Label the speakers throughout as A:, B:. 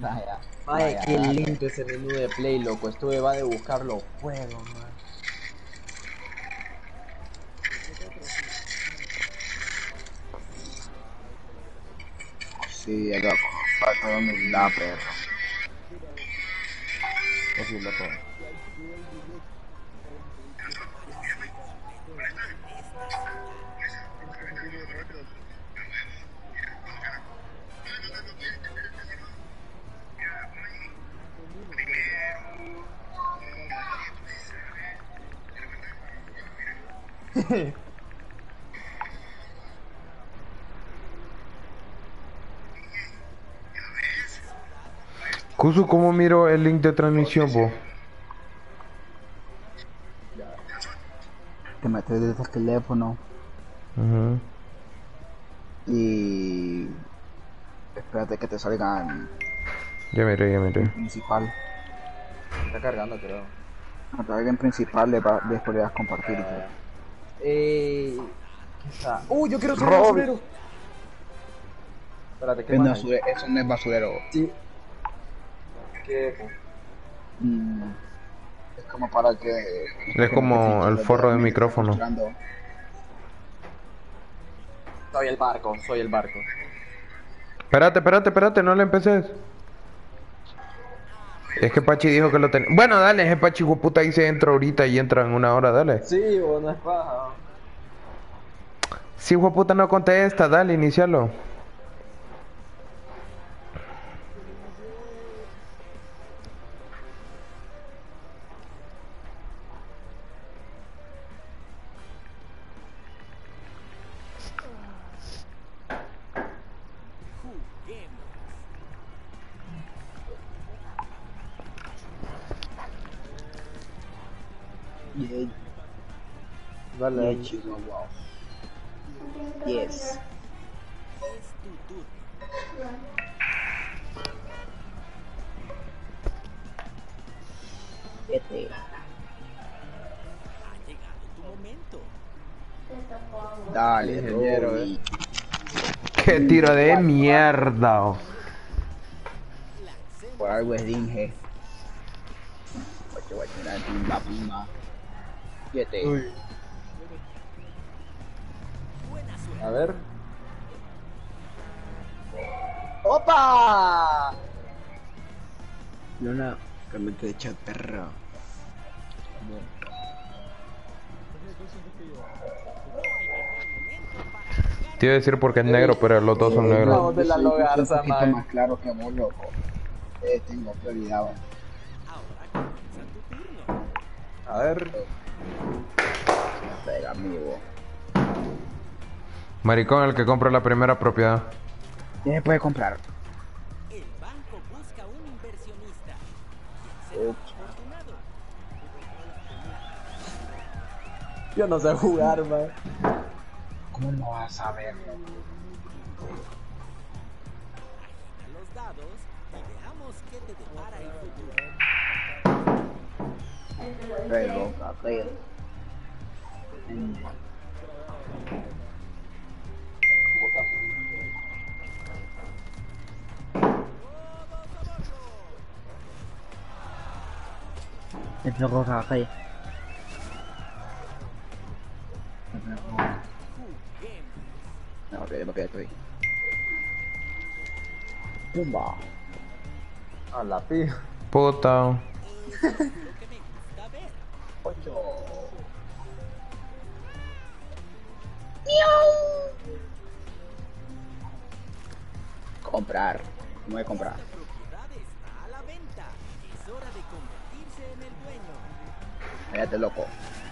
A: Vaya,
B: Ay,
A: vaya
B: qué
A: rato.
B: lindo ese menú de Play, loco. Estuve va de buscar los juegos, man.
A: Sí, loco. Falta de humildad, perro.
B: Pues sí, loco.
C: Kuzu, ¿cómo miro el link de transmisión, vos?
A: Te metes desde el teléfono
C: Ujú.
A: y espérate que te salgan
C: Ya miré, ya miré.
A: en principal.
B: Está cargando, creo.
A: Cuando te salga en principal, después le das compartir y todo.
B: ¿Qué está? Yo quiero ser un
A: Rob,
B: basurero. Espérate, ¿qué más hay?
A: eso no es basurero.
B: Sí. ¿Qué?
A: Mm, es como para que
C: Es
A: te
C: como
A: notifique
C: el
A: los
C: forro de
A: DM que estás
C: micrófono.
A: capturando.
B: Soy el barco, soy el barco.
C: Espérate, espérate, espérate, no le empeces. Es que Pachi dijo que lo tenía. Bueno, dale, ese Pachi puta dice entra ahorita y entra en una hora, dale.
B: Sí, o no es paja.
C: Si puta no contesta, dale, inicialo.
A: Yeah,
B: Dale.
A: yeah, Chihuahua. Yes. Este. Dale,
B: Ingeniero,
A: Robbie.
C: Qué tiro de mierda.
A: Por algo es Dinge. Guacho, mira, pimba, pimba. Siete.
B: Uy. A ver. ¡Opa!
A: Luna, cambio de chat, perro.
C: Te iba a decir porque es negro, pero los dos son
B: La
C: negros.
B: voz de la
A: Yo
B: Logarza,
A: soy un poquito
B: man.
A: más claro que vos, loco. Tengo prioridad. Va.
B: A ver.
A: Pega, amigo.
C: Maricón, el que compra la primera propiedad.
A: ¿Qué se puede comprar?
D: El banco busca un inversionista.
B: Yo no sé jugar, man.
A: ¿Cómo no vas a saber?
D: Agita los dados y veamos qué te depara el futuro.
A: Pero, papel. Es lo que hace. No, ok, estoy. Pumba.
B: A la pija.
C: Puta.
D: Lo que me gusta ver.
A: 8. Comprar. No voy a comprar.
D: La propiedad está a la venta. Es hora de convertirse en el dueño.
A: Cállate, loco.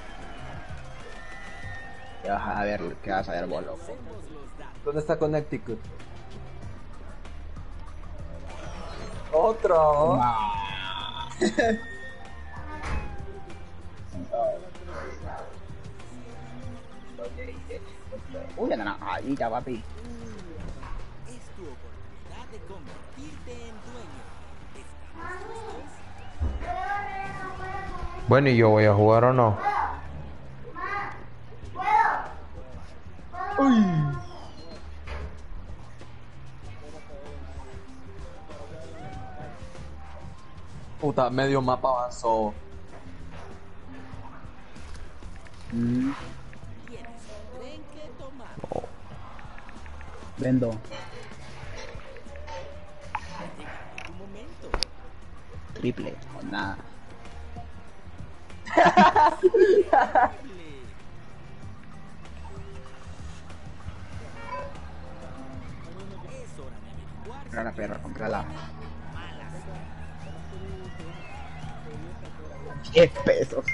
A: ¿Qué vas a ver? ¿Qué vas a ver vos, loco?
D: Hacemos los dados.
B: ¿Dónde está Connecticut? Otro.
A: Uy, la naranjadita, papi.
D: Es tu oportunidad de convertirte en dueño. ¿Estamos listos?
C: Bueno, ¿y yo voy a jugar o no?
B: Puta, medio mapa avanzó.
D: Tienes un tren que tomar.
A: Vendo.
D: Ha llegado tu momento.
A: Triple. O nada.
D: Es hora de averiguar
A: Comprala, perra, comprala. 10 pesos.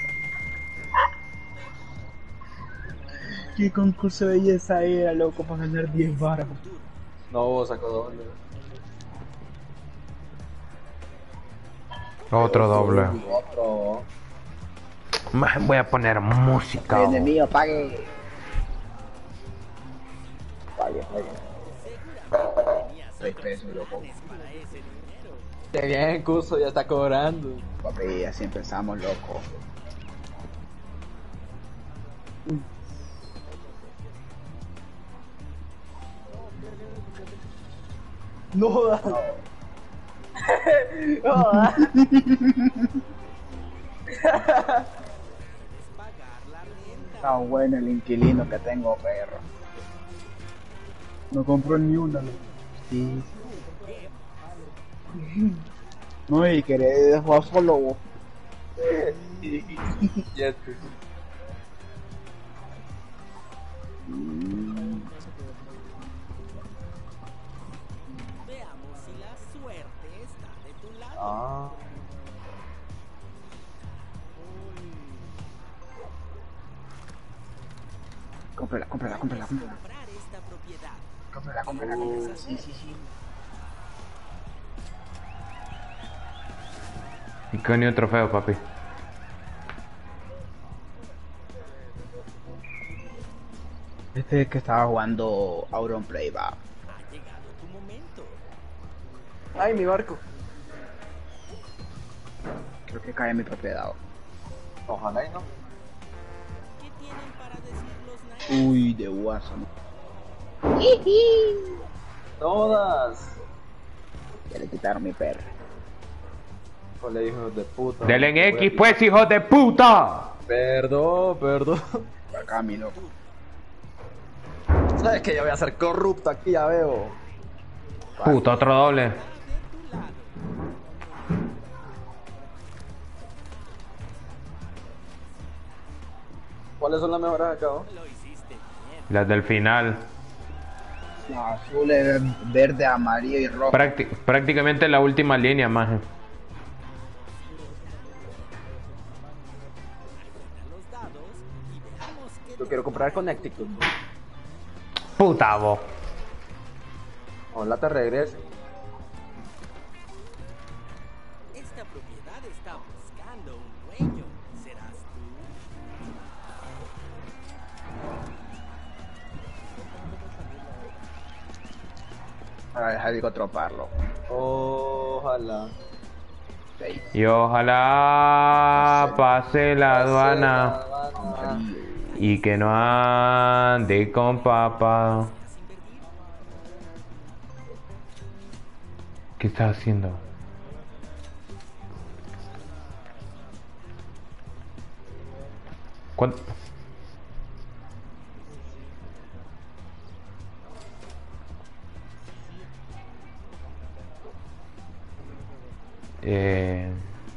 A: ¿Qué concurso de belleza era, loco, para ganar 10 varas?
B: No, sacó doble.
C: Otro doble.
B: Otro.
C: Voy a poner música.
A: El enemigo, pague. Pague, pague. 6 pesos, loco.
D: para ese dinero.
B: Qué bien, Cuso, ya está cobrando.
A: Papi, así empezamos, loco.
B: No jodas.
D: Pagar la renta.
A: Está bueno el inquilino que tengo, perro. No compró ni una, loco. Sí. No, y querés jugar solo, vos.
B: Yes.
D: Veamos si la suerte está de tu lado.
B: Ah.
A: Cómprala, cómprala, cómprala, cómprala.
D: Comprar esta propiedad.
A: Cómprala, cómprala, cómprala. Sí, sí, sí.
C: Iconio trofeo, papi.
A: Este es que estaba jugando Auronplay, va.
D: Ha llegado tu momento.
B: Ay, mi barco.
A: Creo que cae en mi propiedad.
B: Ojalá y no.
D: ¿Qué tienen para decir los naipes?
A: Uy, de Warzone.
B: Todas.
A: Ya le quitaron mi perro.
B: Ole, hijos de puta.
C: Denle en X, pues, hijos de puta.
B: Perdón, perdón.
A: Por acá, mi loco.
B: ¿Sabes que yo voy a ser corrupto aquí? Ya veo.
C: Puta, otro doble.
D: De tu lado.
B: ¿Cuáles son las mejores acá? Oh?
D: Lo hiciste bien.
C: Las del final.
A: No, azul, verde, amarillo y rojo.
C: Prácticamente la última línea, maje.
D: Los dados y veamos qué
B: Yo quiero comprar Connecticut.
C: Puta, vos.
B: Ojalá te regrese.
D: esta propiedad está buscando un dueño. ¿Serás tú?
A: Para dejar de troparlo.
B: Ojalá.
A: 6.
C: Y ojalá pase la aduana.
A: Amarillo.
C: Y que no ande con papá. ¿Qué estás haciendo? ¿Cuánto? Eh...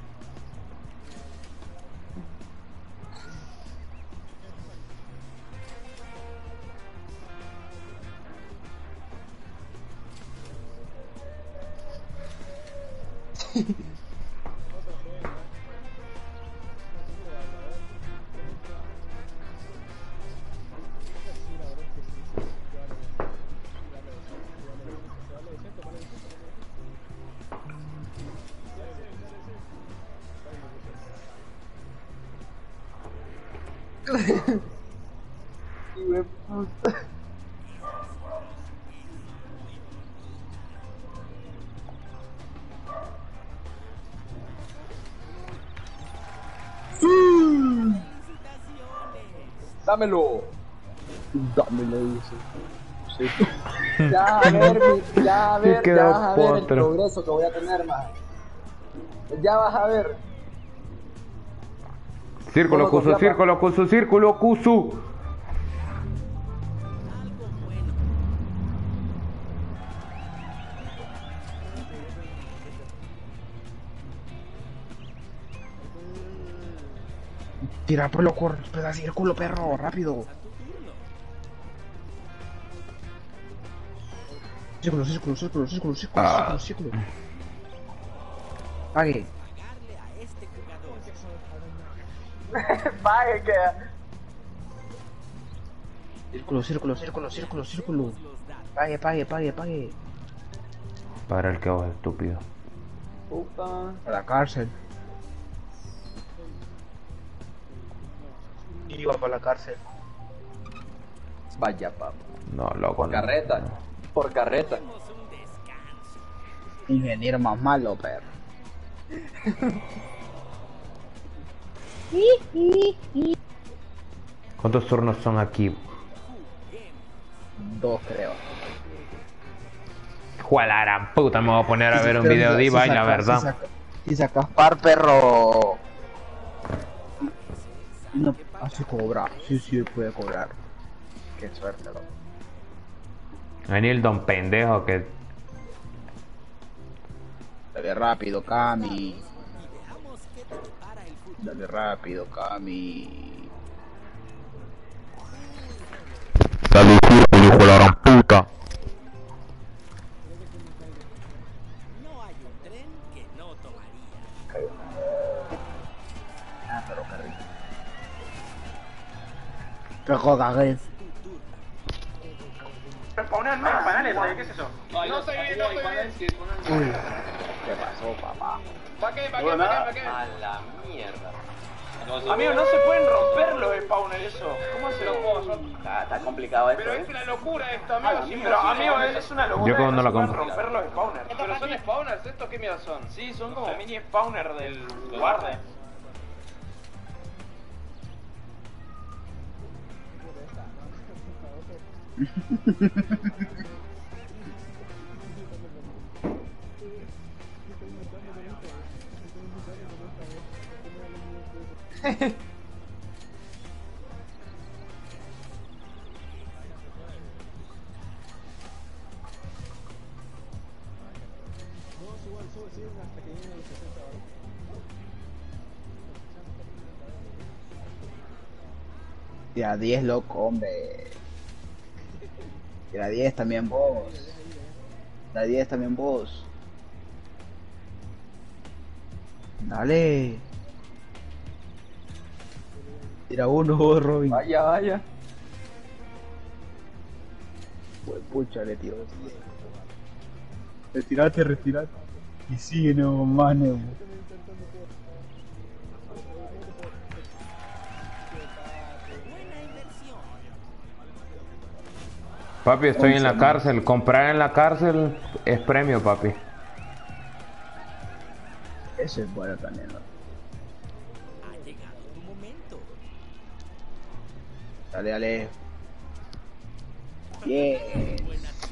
B: Dámelo.
A: Dámelo, dice. Sí.
B: Ya, a ver, ya, a ver,
C: quedó
B: ya, a ver el
C: cuatro.
B: progreso que voy a tener, más. Ya vas a ver.
C: Círculo,
B: Vamos,
C: Kusu,
B: confiapa.
C: círculo, Kusu, círculo, Kusu.
A: Tira por lo corto, peda círculo, perro, rápido. Círculo, círculo, círculo, círculo, círculo, círculo, círculo. Pague.
D: Pagarle a este jugador.
B: Pague, queda.
A: Círculo, círculo, círculo, círculo, círculo.
D: Los datos.
A: Pague, pague, pague, pague.
C: Para el que vos, estúpido.
B: Puta.
A: A la cárcel. Iba para la cárcel.
B: Vaya, papá.
C: No, loco.
B: Por
C: no.
B: carreta. Por carreta.
D: Tenemos un descanso.
A: Ingeniero más malo, perro.
C: ¿Cuántos turnos son aquí?
A: 2 creo.
C: Juega la gran puta, me voy a poner a ver un video de Ibai, la verdad.
A: Si sacas par, perro. No, así cobra. Sí, sí, puede cobrar. Qué suerte, loco.
C: Vení el don pendejo que...
A: Dale rápido, Cami.
D: Veamos qué prepara el futuro.
A: Dale rápido, Cami.
C: Salud, círculo, hijo de la gran puta.
D: No hay un tren que no tomaría.
A: Ah, pero qué rico. Qué joder.
E: Respawnenme, panales, ¿qué es eso?
B: No estoy bien, no estoy bien.
A: Uy. ¿Qué pasó, papá?
E: ¿Para qué? ¿Para qué?
B: Bueno,
E: ¿Para qué?
B: a la mierda.
E: Amigos, no se pueden romper los spawners eso. ¿Cómo se lo puedo?
B: Está complicado esto,
E: Pero es una locura esto, amigos. Pero, amigos, es una locura.
C: Yo como no
E: se
C: la
E: pueden
C: compro.
E: romper los spawners. ¿Pero son spawners estos? ¿Qué mierda son? Sí, son como mini spawners del guardia.
A: Tira 10, loco, hombre. Tira 10 también vos. Tira 10 también vos. Dale. Tira 1 vos, Robin.
B: Vaya, vaya.
A: Pues pucha, le tiró. Retirate, retirate. Y sigue, no, mano.
D: Buena inversión.
C: Papi, estoy en la cárcel. Comprar en la cárcel es premio, papi.
A: Eso es bueno también, ¿no?
D: Ha llegado tu momento.
A: Dale, dale. Bien.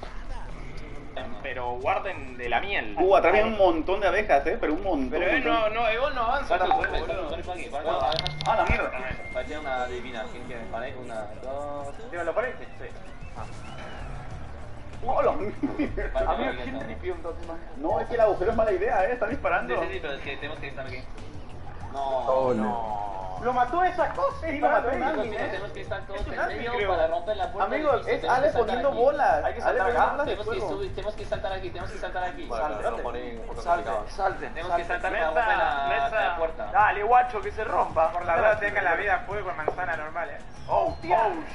E: Pero guarden de la miel.
F: Atrás había un montón de abejas, pero un montón.
E: Pero vos no avanza.
F: Ah, la mierda.
B: Parecía una divina. ¿Quién quiere? ¿Vale? Una, dos.
E: ¿Te lo parece? Sí.
F: Hola.
B: Vale,
F: Amigo,
B: vale,
F: ¿quién
B: vale.
F: tripió entonces? No, es que el agujero es mala idea, están disparando.
B: Sí, pero es que tenemos que estar aquí. No,
A: Oh,
B: no.
F: Lo mató esa cosa, iba a matar a alguien,
B: Tenemos que estar todos
F: Es un
B: en
F: alien,
B: medio
F: creo.
B: para romper la puerta.
F: Amigo,
B: del piso,
F: es
B: tenemos
F: Ale
B: que saltar
F: poniendo
B: aquí.
F: bolas.
E: Hay que
F: Ale
E: saltar
F: poniendo
E: acá.
F: bolas de
B: Tenemos que
F: fuego.
B: subir, tenemos que saltar aquí, tenemos que saltar aquí.
E: Salte.
B: Tenemos que saltar para romper la puerta.
E: Dale, guacho, que se rompa. Por la verdad, tenga la vida fuego con manzana normal, Oh, shit.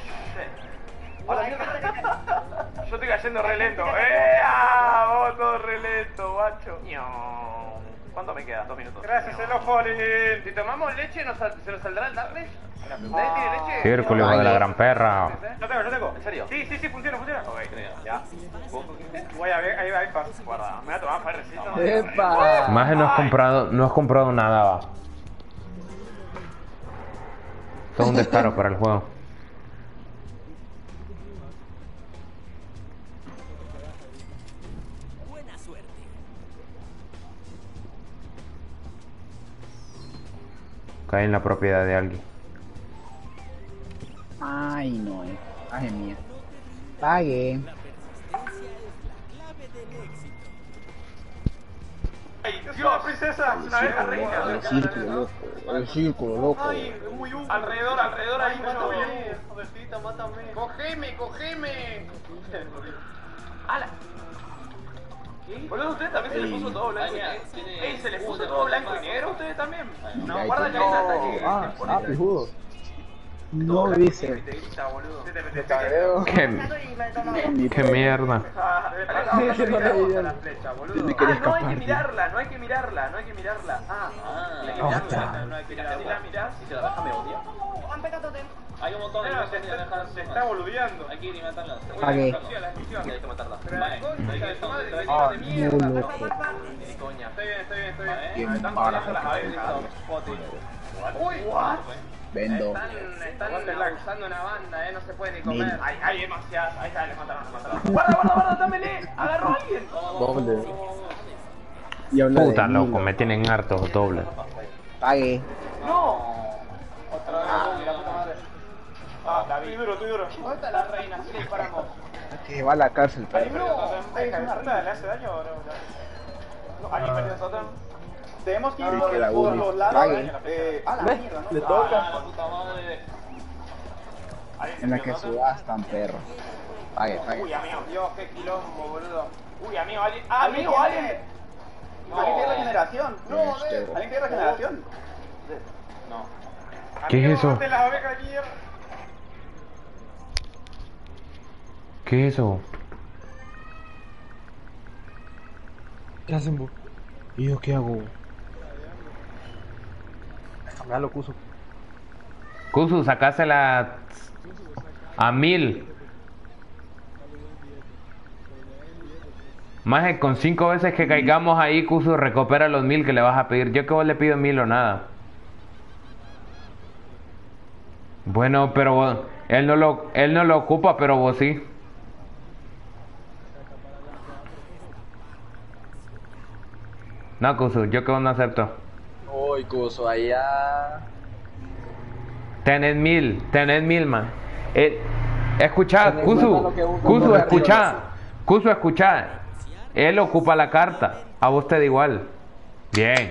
E: Yo estoy cayendo re lento. Vos todo re lento, guacho. ¿Cuánto me queda? 2 minutos. Gracias, Elofolin. Si tomamos leche, ¿se nos saldrá el darkness? ¿Nadie tiene leche?
C: Círculo, hijo de la gran perra.
E: Yo tengo. ¿En serio? Sí, funciona. Ok, ya. Voy a ver, ahí va, guarda. Me voy a tomar ferrecito.
B: ¡Epa!
C: Más no has comprado nada, va. Todo un descaro para el juego.
D: Buena suerte.
C: cae en la propiedad de alguien.
A: Ay, no, ay, mía. Pague.
E: ¡Ay, Dios, princesa! ¡Una abeja reina!
A: El círculo, loco. El círculo, loco.
E: ¡Ay, muy alrededor ahí, mátame! Jodercita, mátame. ¡Cogeme! ¡Hala! Boludo, ustedes también se les puso todo blanco y negro. ¡Ey, se les puso todo blanco y negro a ustedes también! No, guarda que hay un ataque.
A: Pijudo. No dice.
E: Me cabreo.
C: Qué mierda.
E: La flecha, boludo. No hay que mirarla. No hay que mirarla. No hay que mirarla. Si la mirás, si te la deja me odia.
F: Han pecado totem.
E: Hay un montón de se está boludeando.
F: Hay que ir y matarla.
A: Pague.
E: Hay que matarla. Pero la concha de tu madre, de
A: no,
E: mierda.
A: loco.
E: Ni coña. Estoy bien.
A: Bien,
E: Están
A: ahora
E: jodiendo las
A: se
E: abejas. Uy, what?
A: Vendo.
E: Están usando una banda, no se puede ni comer. Hay demasiadas. Ahí está, le mataron. Guarda, dámele. Agarró a alguien.
C: Doble.
A: Y habla de
C: Puta,
A: mí,
C: loco, me tienen hartos doble.
A: Pague.
E: No. Otra vez, la puta madre. Estoy duro. ¿Dónde está la reina? Sí, disparamos.
A: Que va a la cárcel,
E: ¿Alguien
A: pero.
E: perdió totem? ¿Le hace daño o no? ¿Alguien perdió totem?
F: Tenemos que ir
A: Sí,
F: por
A: que la
F: por
A: uno.
F: los lados.
A: Pague.
F: A la mierda, ¿no?
A: Le toca.
E: La puta madre.
A: En la que subastan, perro. Pague.
E: Uy, amigo, Dios, qué quilombo, boludo. Uy, amigo, alguien.
F: ¿Alguien
E: ¿Alguien?
F: tiene regeneración?
A: No,
F: ¿Alguien tiene regeneración?
E: No.
C: ¿Qué es eso?
E: Maten las abejas, mierda.
C: ¿Qué es eso?
B: ¿Qué hacen vos?
A: ¿Y yo qué hago?
B: Cambialo, Cuso.
C: Kuzu, sacásela a 1000. Más que con 5 veces que caigamos ahí, Kuzu, recupera los 1000 que le vas a pedir. Yo que vos le pido 1000 o nada. Bueno, pero él no lo ocupa, pero vos sí. No, Kuzu, yo que vos no acepto.
B: Uy, Cuso, allá.
C: Tenés 1000, man. Escuchá,
B: Ten en
C: Kuzu,
B: cuenta lo que un
C: Kuzu,
B: hombre
C: escuchá.
B: arriba
C: Kuzu, escuchá. Él ocupa la carta. A vos te da igual. Bien.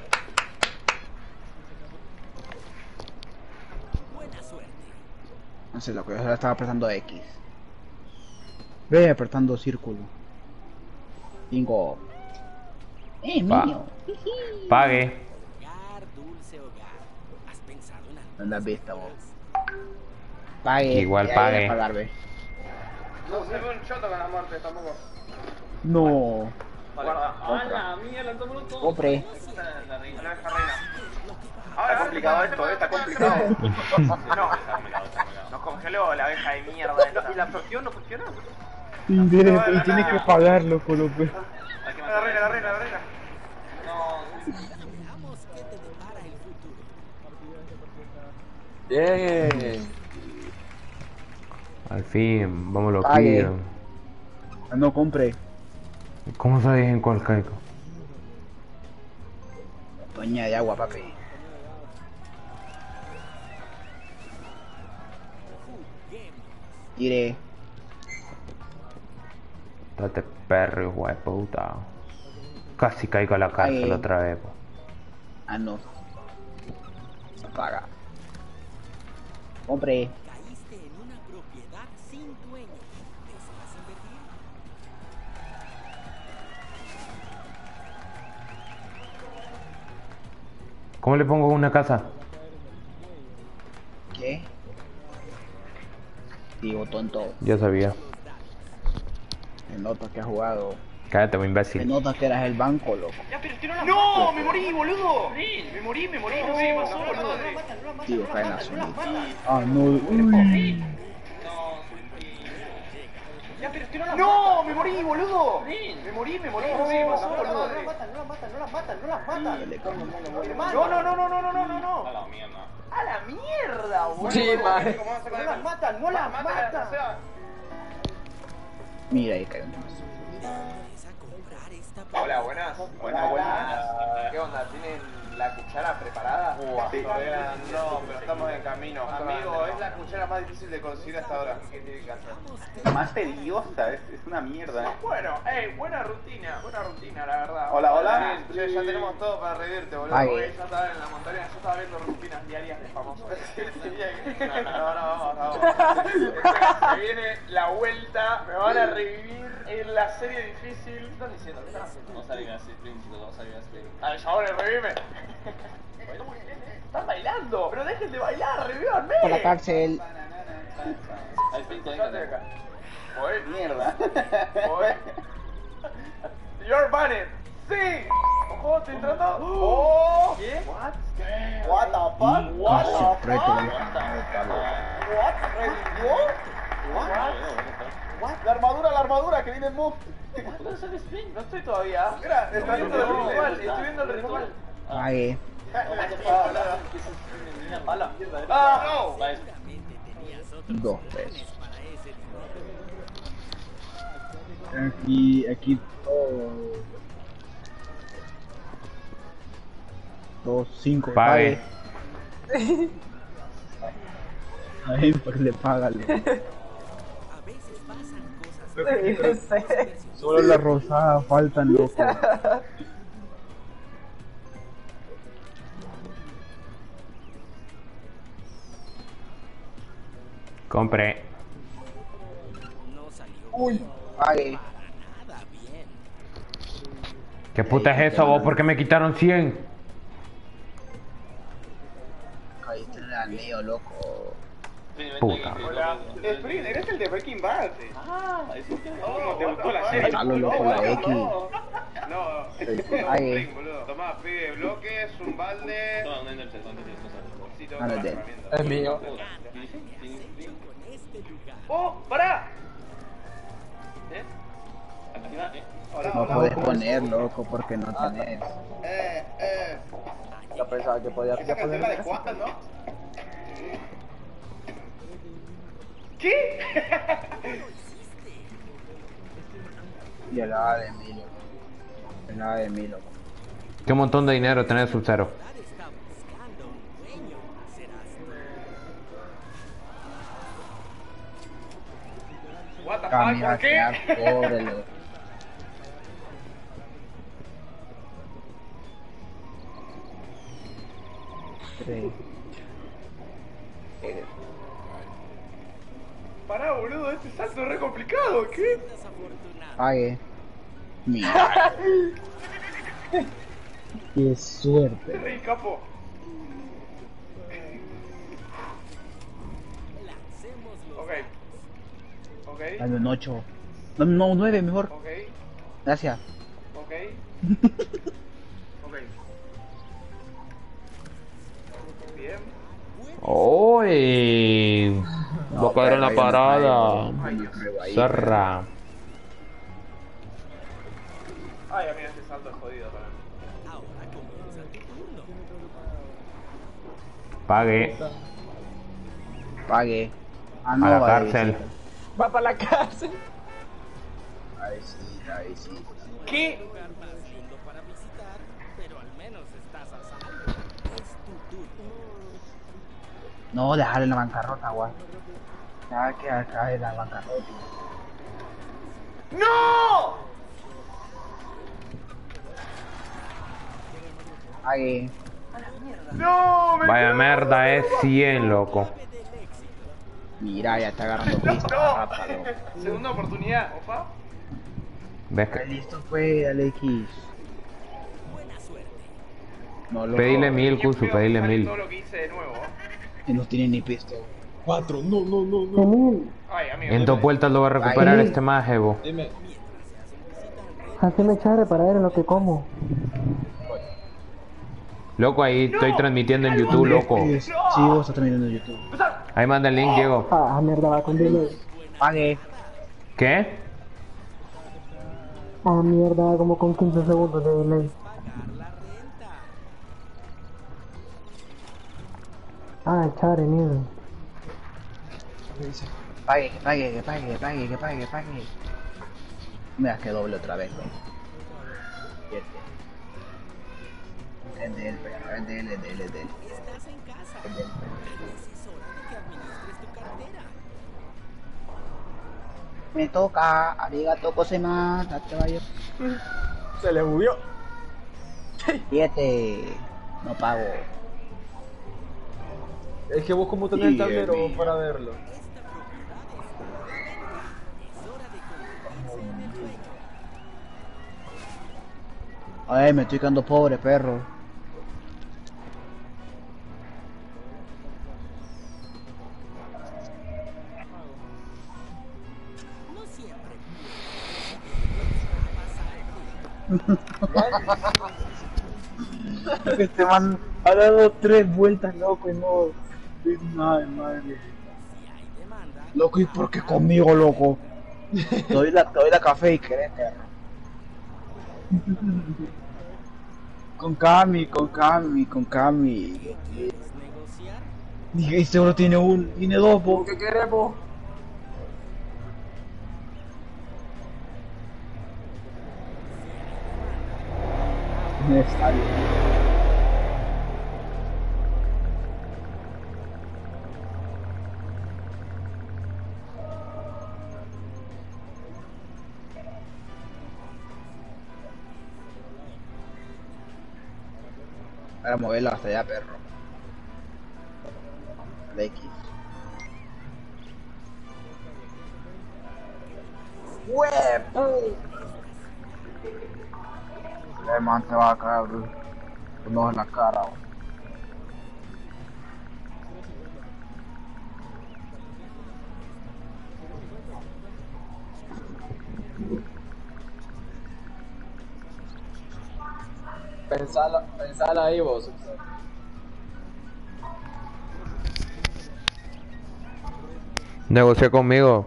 A: No sé, lo que yo estaba apretando X. Ve apretando círculo. Bingo.
C: Pa.
A: Mío.
C: Pague.
D: Hogar, dulce hogar. ¿Has pensado en algo?
A: No la has visto, vos. Pague.
C: Igual
A: Ya,
C: pague.
A: ya, pagar, ve.
E: No se ve un choto con la muerte tampoco.
A: No.
E: Guarda.
F: ¡Hala, mierda, todo mundo!
A: Compre.
E: La abeja reina.
F: Está complicado esto, está complicado.
E: No, nos congeló la abeja de mierda esta. ¿Y la absorción no funciona?
A: Y tiene que pagarlo, Colope.
E: La reina.
D: Veamos qué te depara el futuro.
B: Bien.
C: Al fin, vamos lo
A: Pague.
C: pido.
A: No compre.
C: ¿Cómo sabes en cuál caigo?
A: Doña de agua, papi. Tire.
C: Date perro, hijo de puta. Casi caigo a la cárcel
A: Pague.
C: otra vez. Po.
A: Ah, no. Paga. Compre.
D: Caíste en una propiedad sin dueño. ¿Deseas invertir?
C: ¿Cómo le pongo una casa?
A: ¿Qué? Digo, tonto.
C: Ya sabía.
A: Se nota que has jugado.
C: Cállate, muy
A: Se
C: imbécil.
A: nota que eras el banco, loco.
E: ¡No! ¡Me morí, boludo! Me morí. No sé qué pasó, boludo.
A: Tío, cae en la zona. Ah, no. Uy.
E: ¡No! ¡Me morí, boludo! Me morí. No sé qué pasó, boludo. No. ¡A la mierda, boludo!
B: Sí, man.
E: No las matan.
A: Mira, ahí cae un
D: Empieza a comprar esta
E: Hola, buenas.
F: Buenas.
E: ¿Qué onda? ¿Tienen la cuchara preparada?
F: Sí.
E: Todavía no, pero estamos en camino. Amigo, es la cuchara más difícil de conseguir hasta ahora. ¿Qué tiene que hacer?
F: Más tediosa, es una mierda.
E: Bueno, buena rutina, la verdad.
F: Hola, hola.
E: Che, ya tenemos todo para reírte, boludo.
A: Ay.
E: Porque ya estaba en la montaña, yo estaba viendo rutinas diarias de famosos. No, vamos. Se viene la vuelta, me van a revivir en la serie difícil. ¿Qué están diciendo? ¿Qué están haciendo?
G: Vamos a salir así, príncipe, vamos a salir así.
E: Dale, chabón, revivime. Están bailando, pero dejen de bailar, revívanme.
A: Por la cárcel.
G: Al fin,
E: Sate de acá. Voy.
F: Mierda.
E: Voy. You're banned. Sí. Ojo, estoy entrando. Oh. ¿Qué? What?
F: What the fuck? What the fuck? What? La armadura que viene en Move.
E: No estoy todavía. Mira, estoy viendo el ritual. Estoy viendo el ritual.
A: Pague.
E: Ah, no.
A: 2 pesos. Aquí todo. 2, 5.
C: Pague.
A: A ver, ¿por qué le pagan? Solo la rosada faltan, loco.
C: Compré.
A: Uy, pague.
C: ¿Qué puta es eso vos? ¿Por qué me quitaron 100?
A: Ahí está el anillo, loco.
C: Puta.
E: Hola. Spring, eres el de Breaking Bad.
G: Ah, eso que
E: ¿Cómo te gustó la serie?
A: Está lo loco, la X.
E: No,
A: Pague.
E: boludo. Tomá, pide bloques, un balde.
G: No, no es el
E: Sí, tengo
A: Ah, no
E: que
A: es de él.
E: herramientas.
B: Es mío.
E: ¡Oh, pará! ¿Eh?
A: No puedes poner, loco, porque no tenés.
B: Yo pensaba que podía
F: Esa canción
B: poner.
F: la de Juan, ¿no?
E: ¿Qué?
A: Y el lado de Milo. El lado de Milo.
C: ¿Qué montón de dinero tenés, Sub-Zero?
E: What the fuck,
A: Camina,
E: ¿por qué?
A: pobre, loco. Sí.
E: Pará, boludo, este salto es re complicado, ¿qué?
A: Pague. Mira. Qué suerte.
E: Rey capo. Ok.
A: Dame un 8. Dame no, un 9 mejor.
E: Ok.
A: Gracias.
E: Ok. Bien.
C: ¡Uy! Va a caer en la
A: pero
C: parada.
A: hay un juego ahí.
C: Cerra.
E: Ay, amigo, este salto es jodido para mí.
C: Pague.
A: Pague. Ah,
C: A la
A: va
C: cárcel.
B: Va para la cárcel.
A: Ahí sí, ahí sí.
E: ¿Qué?
A: No, dejar en la bancarrota, guay. Ya que acá en la bancarrota.
E: ¡No!
A: Pague.
E: ¡No! Me
C: Vaya
E: quedo-
C: merda, es 100, loco.
A: Mira, ya está agarrando
E: ¡No!
A: pista. Rápalo.
E: Segunda oportunidad, opa.
C: ¿Ves
A: Está
C: que?
A: listo, pues, Alex. No, loco.
C: Pedile 1000, Kusu,
E: Quiero
C: pedile
E: usar
C: 1000.
E: todo lo que hice de nuevo.
A: Que no tiene ni pisto.
H: 4, no.
E: Ay, amigo.
C: En dos vueltas lo va a recuperar
A: Ay.
C: este maje, bo.
H: Dime.
I: Haceme chare para ver en lo que como.
C: Loco, ahí estoy transmitiendo en YouTube, loco.
A: Sí, vos estás transmitiendo en YouTube.
C: Ahí manda el link, Diego.
I: Ah, mierda, va con delay.
A: Pague.
C: ¿Qué?
I: Ah, mierda, va como con 15 segundos de delay. Ah, chare, mierda.
A: Pague, que pague. Mira, que doble otra vez, güey. 7. Es de él, perro, es de él.
D: Estás en casa.
A: Es de él, perro.
D: Es hora de que administres tu cartera.
A: Me toca, arigato gozaimasu, te vaya.
B: Se le bugueó.
A: 7. No pago.
B: Es que vos como tenés el tablero
A: mío.
B: para verlo.
D: Esta propiedad es hora de convertirse en el dueño.
A: Ay, me estoy quedando pobre, perro.
D: No siempre
A: Este man ha dado 3 vueltas, loco, y no. Ay, madre.
D: si hay demanda.
A: Loco, ¿y por qué conmigo, loco? Te doy la café y querés, perro. Con Cami.
D: ¿Quieres negociar?
A: Y seguro tiene tiene 2, po.
B: ¿Qué queremos?
A: Está bien. Ahora moverlo hasta allá, perro. La X. El man se va a caer, bro. Un ojo en la cara, bro.
B: Pensala ahí vos.
C: Negocia conmigo.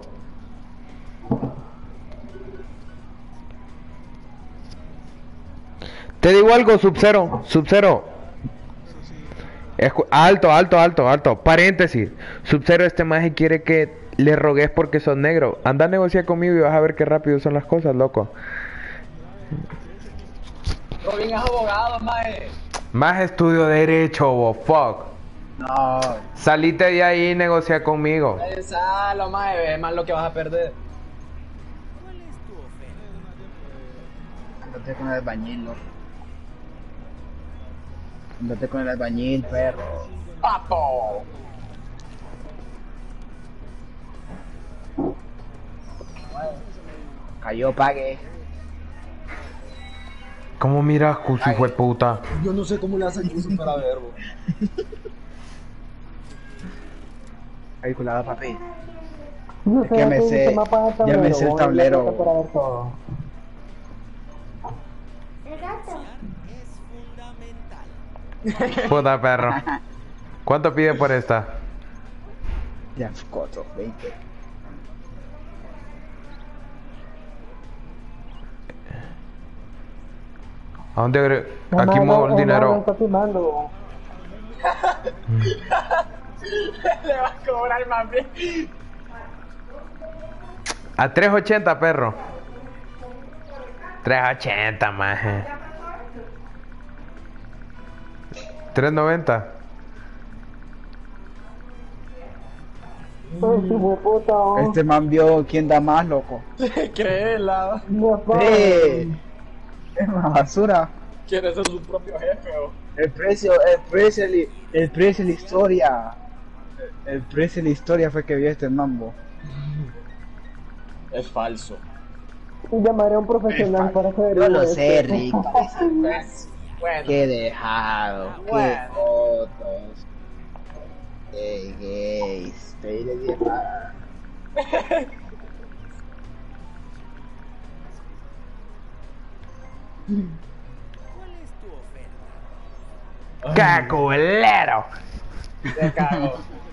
C: Te digo algo, Sub-Zero. Alto. Paréntesis. Sub-Zero, este maje quiere que le rogues porque sos negro. Anda a negociar conmigo y vas a ver qué rápido son las cosas, loco.
B: Robin es abogado, maje.
C: Más estudio derecho, vos, fuck.
A: No,
C: Salite de ahí y negocia conmigo.
B: Pensalo, maje, es más lo que vas a perder.
D: ¿Cuál es tu oferta?
A: andate con el albañil, loco. Andate con el albañil, perro.
B: ¡Papo!
A: Cayó, pague.
C: ¿Cómo miras, Cusi, hijo de puta?
B: Yo no sé cómo le hacen eso para verbo.
A: Ahí culada, papi.
I: No
A: Es que ya me sé, ya me sé el tablero.
I: Para ver todo.
D: Es fundamental.
C: Puta perro. ¿Cuánto pide por esta?
A: Ya, coto, 20.
C: ¿A dónde aquí muevo el dinero?
I: Está filmando.
B: Le vas a cobrar más bien.
C: A 3.80, perro. 3.80, maje. 3.90.
I: Ay, hijo de puta.
A: Este man vio quién da más, loco.
B: Créela.
I: No,
A: Es una basura.
B: Quiere ser su propio jefe, o.
A: El precio de la historia. El precio de la historia fue que vio este mambo.
B: Es falso.
I: Llamaré a un profesional para hacer
A: Yo lo sé, Rick.
B: Bueno.
A: Qué dejado, qué
B: Bueno.
A: fotos. Qué gays. Pedirle 10 más.
D: ¿Cuál es tu oferta?
C: ¡Qué culero!
B: Te cago.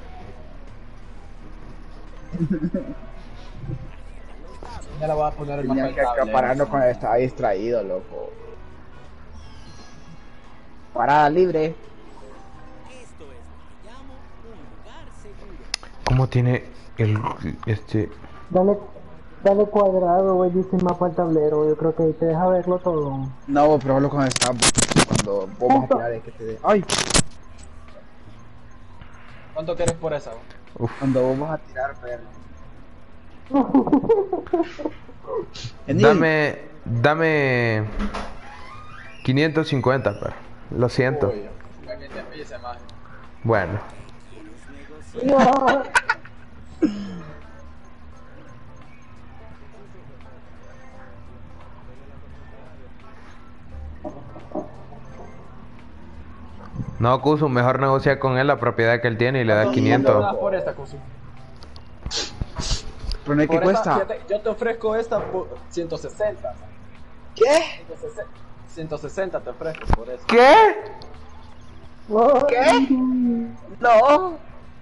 B: Ya la voy a poner el
A: Tenía
B: papel
A: que
B: tablero.
A: acapararnos cuando estaba distraído, loco. Parada libre.
D: Esto es lo que llamo un lugar seguro.
C: ¿Cómo tiene el
I: Dale, Dale cuadrado, güey, dice el mapa al tablero. Yo creo que ahí te deja verlo todo.
A: No, pero lo cuando está, cuando vos vas a tirar es que te dé. ¡Ay!
G: ¿Cuánto quieres por esa?
A: Cuando vos vas a tirar, perro.
C: Dame 550, pero lo siento.
G: Uy, me dice más.
C: Bueno.
I: No.
C: No, Kusu, mejor negocia con él la propiedad que él tiene y le das 500.
G: Por esta, Kusu.
A: Pero no hay que
G: Por esta,
A: cuesta.
G: fíjate, yo te ofrezco esta por 160.
A: ¿Qué?
G: 160 te ofrezco por eso.
C: ¿Qué?
A: ¿Qué? No.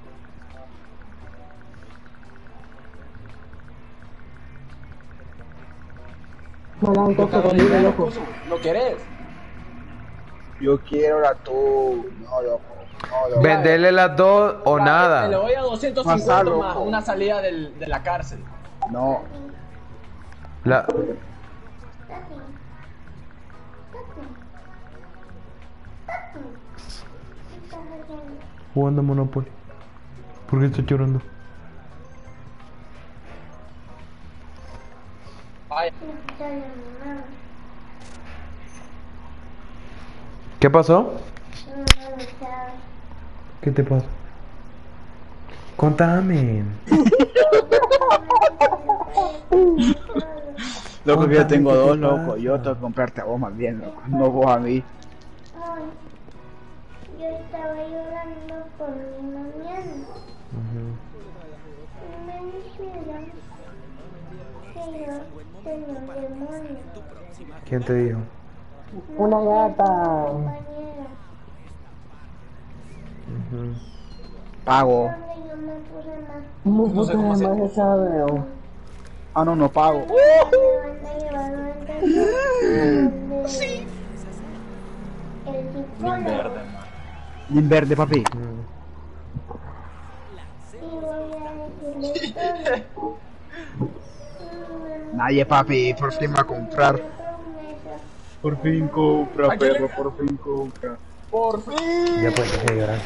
I: Me la han tocado libre, loco.
G: Kusu, ¿lo querés?
A: Yo quiero la tú. No, loco. No, loco.
C: Venderle las dos o
G: Te le
C: nada.
G: voy a 250
A: Pasar,
G: más
A: loco.
G: una salida de la cárcel.
A: No.
C: La... Jugando Monopoly. ¿Por qué estoy llorando?
G: Ay,
C: ¿Qué pasó? ¿Qué te pasa? Contame.
A: Loco, que yo tengo
C: ¿qué te
A: dos, loco.
C: pasa?
A: Yo tengo que comprarte a vos más bien, loco. No vos a mí.
J: Yo estaba llorando por mi mañana. Y me dijeron que yo tenía un demonio.
C: ¿Quién te dijo?
I: Una gata.
J: Compañera,
A: Pago.
J: donde yo me puse más.
I: No
G: No sé
I: sé
G: cómo
I: más
G: se-
I: se sabe, oh.
A: Ah, no, no pago.
J: Me van a llevar donde sí. El psicólogo.
G: verde.
A: En verde, papi.
J: Y voy a decirle todo.
A: Nadie, papi. Por fin va a comprar.
J: Promesa.
A: Por fin compra,
G: ¿A quién le-
A: perro. Por fin compra.
G: Por fin.
C: Ya puedes dejar de llorar.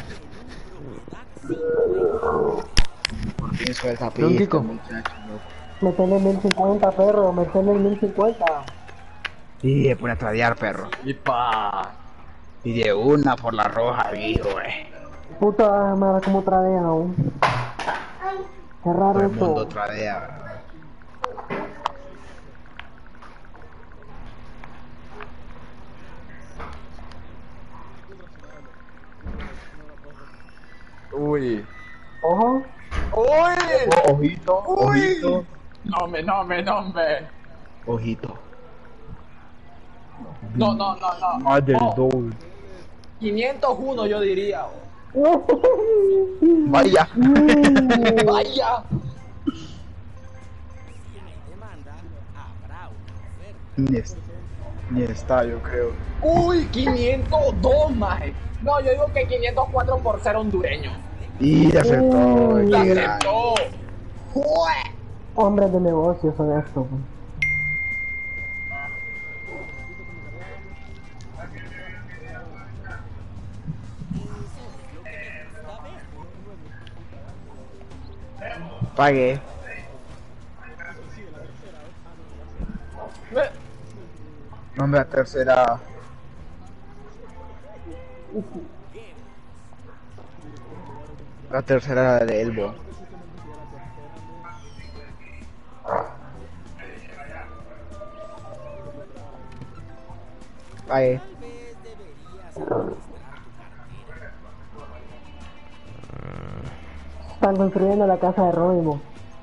A: Por fin suelta
C: Don
A: pista,
C: Kiko.
A: muchacho, loco.
I: Metele 1050, perro. Metele 1050.
A: Y se pone a tradear, perro.
G: Y pa.
A: Y de una por la roja, hijo,
I: Puta madre, como tradea, oh. Qué raro
A: Todo el mundo
I: esto.
A: tradea.
G: Uy.
I: Ojo.
G: Uy.
A: Ojito, ojito,
G: No me.
A: ojito.
G: No.
A: Más del
G: Oh,
A: doble.
G: 501 yo diría. Oh.
A: Vaya.
G: Vaya.
D: Si hay demanda, habrá una oferta.
A: Ni está, yo creo.
G: Uy, 502 más. No, yo digo que 504 por ser hondureño.
A: Y acertó.
G: La
A: qué grande.
G: aceptó. Jue.
I: Hombres de negocios son estos.
A: Pagué. Nombre a tercera. La tercera era la de Elbo. Pagué.
I: Están construyendo la casa de Rónimo.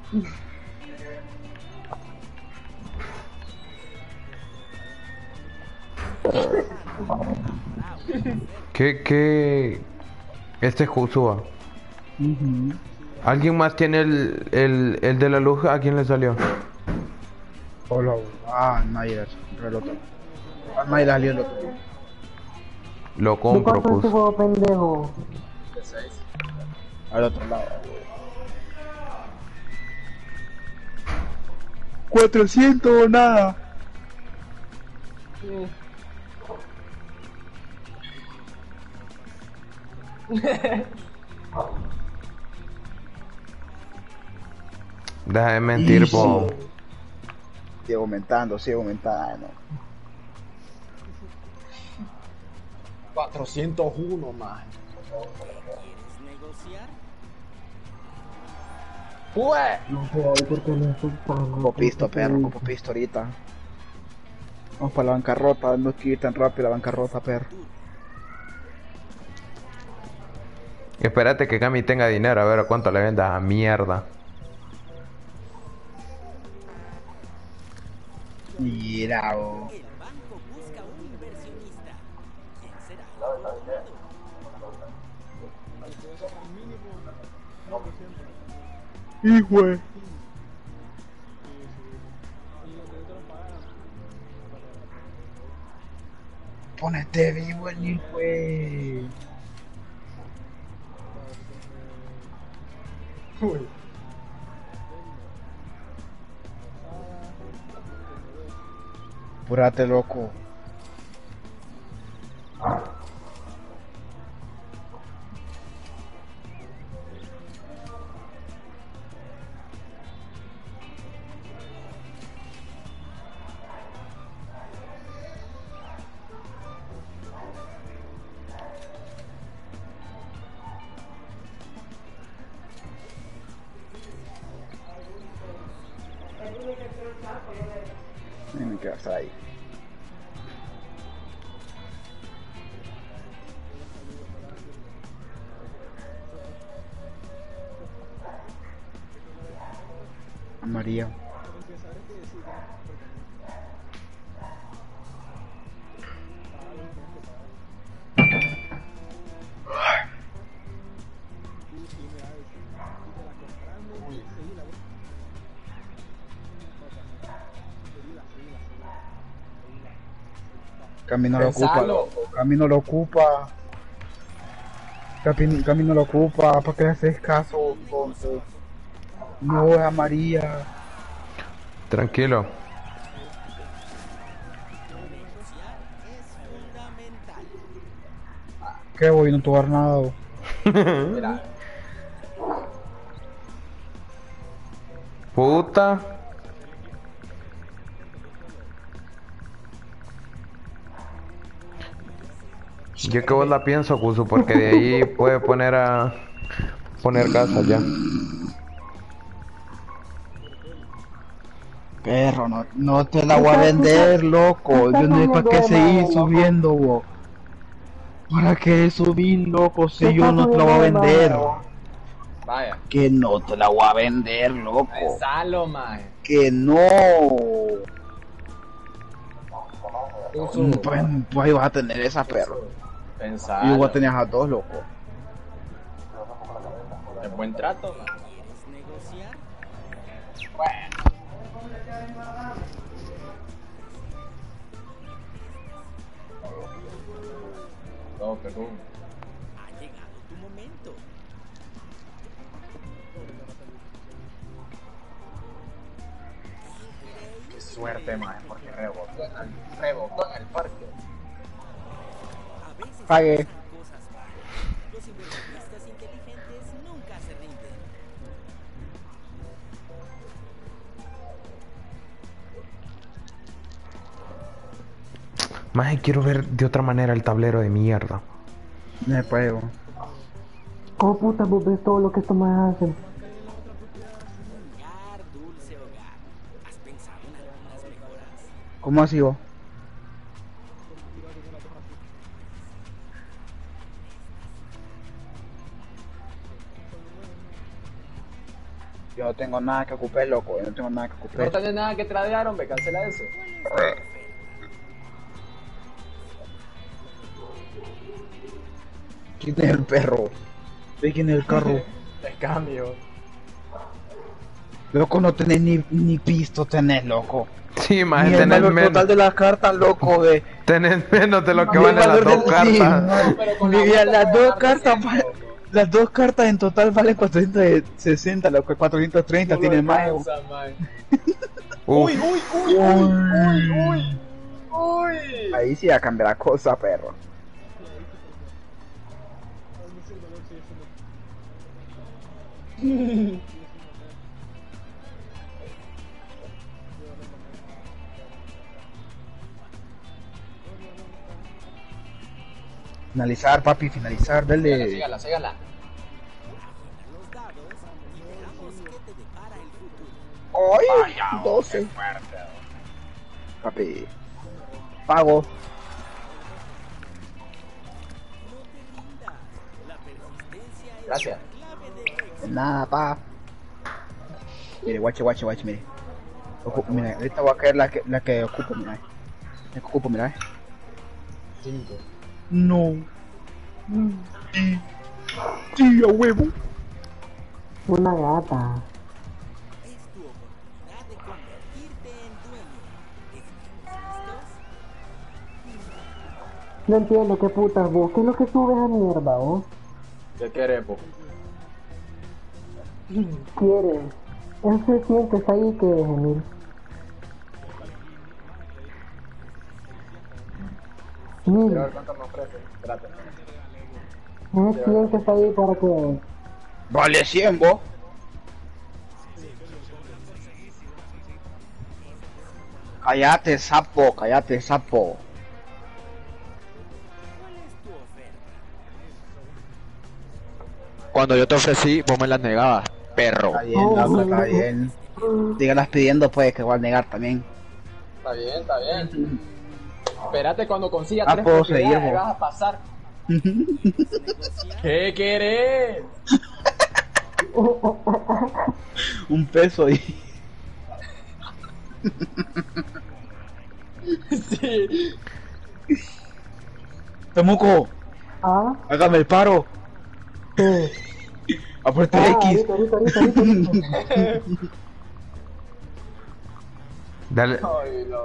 C: ¿Qué? Este es Josué. ¿Alguien más tiene el de la luz? ¿A quién le salió?
A: Hola. Ah, nadie compró el otro. Ah, nadie le salió el otro.
C: Lo
I: ¿De
C: compro,
I: cuánto es tu
C: pues.
I: juego, pendejo?
A: Al otro lado. 400 o nada.
C: Deja de mentir, po.
A: Sigue aumentando, sigue aumentando.
G: 401 más.
D: ¿Quieres negociar?
G: ¡Pues!
I: No sé, ahí porque me estoy pagando.
A: Como pisto, perro, como pisto ahorita. Vamos para la bancarrota, no quiero ir tan rápido la bancarrota, perro.
C: Espérate que Cami tenga dinero, a ver a cuánto le vendas a mierda.
A: Mira, oh.
D: El banco busca un inversionista. ¿Quién será?
A: Hijo. Ponete vivo el hijo.
G: Uy.
A: Apúrate, loco. Y me quedo hasta ahí. María. Camino lo ocupa,
G: Pensalo.
A: loco. Camino lo ocupa. Camino lo ocupa. ¿Para qué haces caso, entonces? No, es a María.
C: Tranquilo.
D: Negociar es fundamental.
A: ¿Qué voy? No tuve nada.
G: Mira,
C: Puta. Yo que vos la pienso, Kuzu, porque de ahí puede poner casa ya.
A: Perro, no te la voy a vender, loco. Yo no sé para qué seguir subiendo, vos. ¿Para qué subir, loco? Si yo no te la voy a vender.
G: vaya.
A: Que no te la voy a vender, loco.
G: Pensalo, maje.
A: Que no. Pues tú ahí vas a tener esa, perro. Y
G: Pensalo.
A: yo voy a tener a dos, loco.
G: Es buen trato, maje.
D: ¿Quieres negociar?
G: No, perdón.
D: Ha llegado tu momento.
G: Qué suerte, maje, porque rebotó en el parque.
D: A veces
A: Pague.
D: pasan cosas malas. Los inversionistas inteligentes nunca se rinden.
C: Maje, quiero ver de otra manera el tablero de mierda.
A: Me pego.
I: ¿Cómo puta vos ves todo lo que estos más hacen?
D: Hogar, dulce hogar. ¿Has pensado en algunas mejoras?
A: ¿Cómo así vos? Yo no tengo nada que ocupar, loco. Yo no tengo nada que
G: No
A: ocupar.
G: tenés nada que tradear, hombre, cancela eso.
A: ¿Quién es el perro? ¿De quién es el carro?
G: El cambio.
A: Loco, no tenés ni pisto, tenés, loco.
C: Sí, maje,
A: Ni el
C: tenés
A: valor total
C: menos.
A: de las cartas, loco, de...
C: Tenés menos de lo que
A: Ni el
C: valen las
A: valor
C: dos
A: del- sí,
C: cartas.
A: no,
G: Pero con
A: mira,
G: la
A: las
G: vuelta
A: dos
G: van a
A: cartas,
G: dar 100,
A: va- las dos cartas en total valen 460, loco, 430 tiene más.
G: Alcanza, maje. Uy, uy, uy, uy, uy, uy.
K: Ahí sí va a cambiar la cosa, perro. Finalizar, papi, finalizar, dale.
G: Sígala, sígala.
D: Los dados y veamos qué te depara el futuro.
K: ¡Ay! 12. Papi. Pago.
D: No te rindas. La persistencia es
G: Gracias.
D: la clave del éxito.
K: Nada, pa. Mire, guache, mire. Mira, ahorita voy a caer la que ocupo, mira. La que ocupo, mira.
G: 5.
K: No. Sí, a huevo.
I: Una gata.
D: Es tu oportunidad de convertirte en dueño. ¿Están listos?
I: No entiendo qué putas vos. ¿Qué es lo que subes a mierda vos?
G: ¿Qué querés, po?
I: ¿Quieres? Ese sientes ahí que es, Emil.
G: Quiero
I: Emil,
G: ver cuánto me ofrece. Espérate.
I: ese sientes ahí para que...
K: Vale 100, vos. Cállate, sapo, cállate, sapo.
D: ¿Cuál es tu oferta?
B: Cuando yo te ofrecí, vos me las negabas, perro.
K: Está bien, loco, está bien. Sígalas pidiendo, pues, que voy a negar también.
G: Está bien, está bien. Espérate cuando consiga
K: Ah,
G: 3
K: puedo seguir,
G: propiedades,
K: vos.
G: vas a pasar. ¿Qué querés?
K: Un peso y...
G: Sí.
K: Temuco,
I: Ah,
K: hágame el paro.
I: sí.
K: Apriete
I: Ah,
K: X.
I: ahorita.
C: Dale.
G: Ay, no.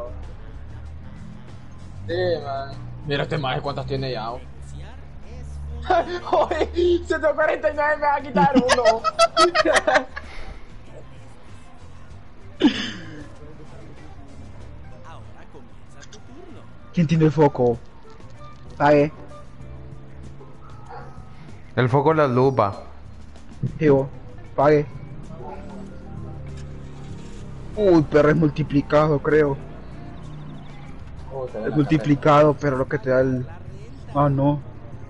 G: Sí, man. Mira este maje cuántas tiene ya. Oh. Joder, 149 me va a quitar uno.
D: Ahora comienza tu turno.
K: ¿Quién tiene el foco? Pague.
C: El foco es la lupa.
K: Digo, pague. Uy, pero es multiplicado, creo. Es multiplicado, pero lo que te da el... Ah, no.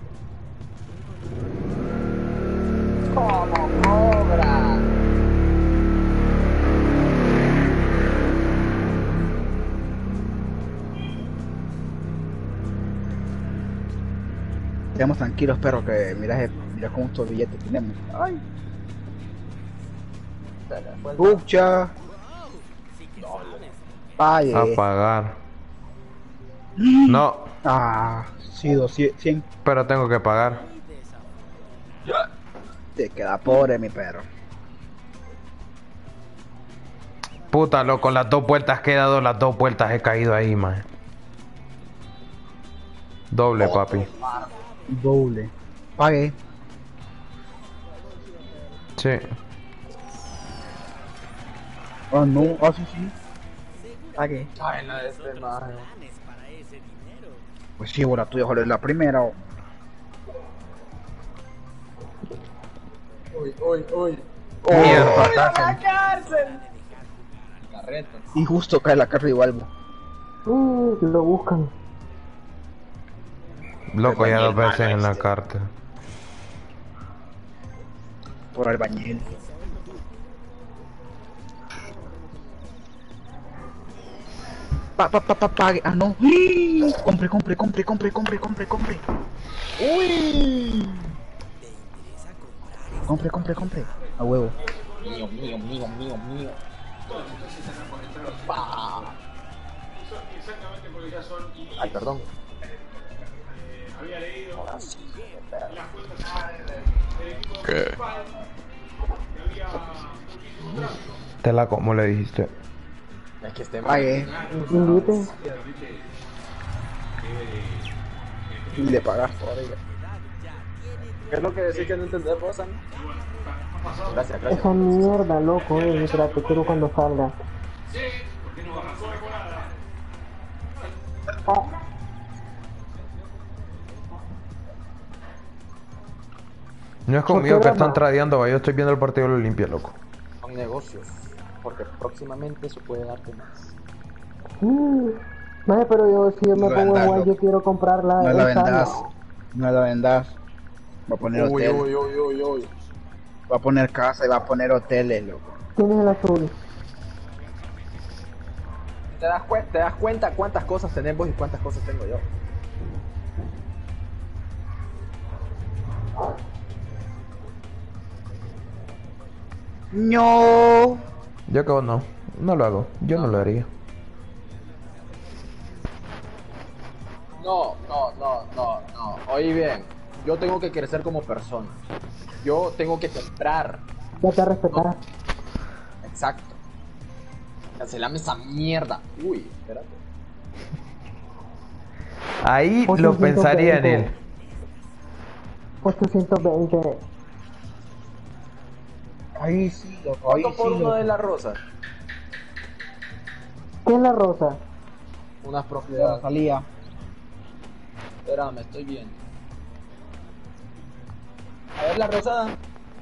G: Como cobra.
K: Estemos tranquilos, pero que mira cuántos billetes tenemos. Ay. Pucha. Pague.
C: A pagar. No,
K: Ah, sí, 200, 100.
C: pero tengo que pagar.
K: Te queda pobre, mi perro.
C: Puta, loco, las 2 vueltas que he dado, las 2 vueltas he caído ahí, man. Doble, papi.
K: Doble. Pague.
C: Sí.
K: Ah, no. Ah, sí, sí. Pague.
G: Ay, la de este maje.
D: Planes para ese dinero.
K: Pues sí, ahora tú joder la primera. Oh.
G: Uy, uy, uy.
C: Mierda.
G: ¡Uy, a la cárcel! Carreta.
K: Y justo cae la carta igual. Bo.
I: Lo buscan.
C: Loco, ya 2 veces en la
K: este.
C: carta.
K: Por albañil. Pague. Ah, no. ¡Uy! Compre. Uy. Compre. A huevo.
G: Mío. Pa. Ay, perdón. Ahora sí,
C: ¿Qué? Te la como le dijiste.
G: es que este
K: Pague.
I: Invite.
K: Y le pagas todavía.
G: ¿Qué es lo que decís que no entendés vos, Sam? Gracias.
I: Esa mierda, loco, espérate, quiero cuando salga.
C: No es conmigo que están tradeando, yo estoy viendo el partido de la Olimpia, loco.
G: Son negocios, porque próximamente eso puede darte más.
I: Maje, pero yo si yo me
K: No
I: pongo
K: vendas,
I: igual, yo
K: loco.
I: quiero comprarla.
K: No la
I: esa,
K: vendas.
I: no.
K: No la vendas. Va a poner hotel.
G: Uy.
K: Va a poner casa y va a poner hoteles, loco.
I: ¿Quién es el azul?
G: ¿Te das cuenta cuántas cosas tenemos y cuántas cosas tengo yo?
K: No.
C: Yo que no lo hago, yo no lo haría.
G: No. Oye bien, yo tengo que crecer como persona. Yo tengo que comprar.
I: Ya te respetarás.
G: Exacto. Cancelame esa mierda. Uy, espérate.
C: Ahí lo pensaría en él.
I: 820.
K: Ahí sí, loco. Ahí
G: ¿Cuánto por
K: sí,
G: uno
K: loco.
G: de la rosa?
I: ¿Qué es la rosa?
G: Unas
K: Ya
G: propiedades.
K: salía.
G: Espérame, estoy viendo. A ver la rosada.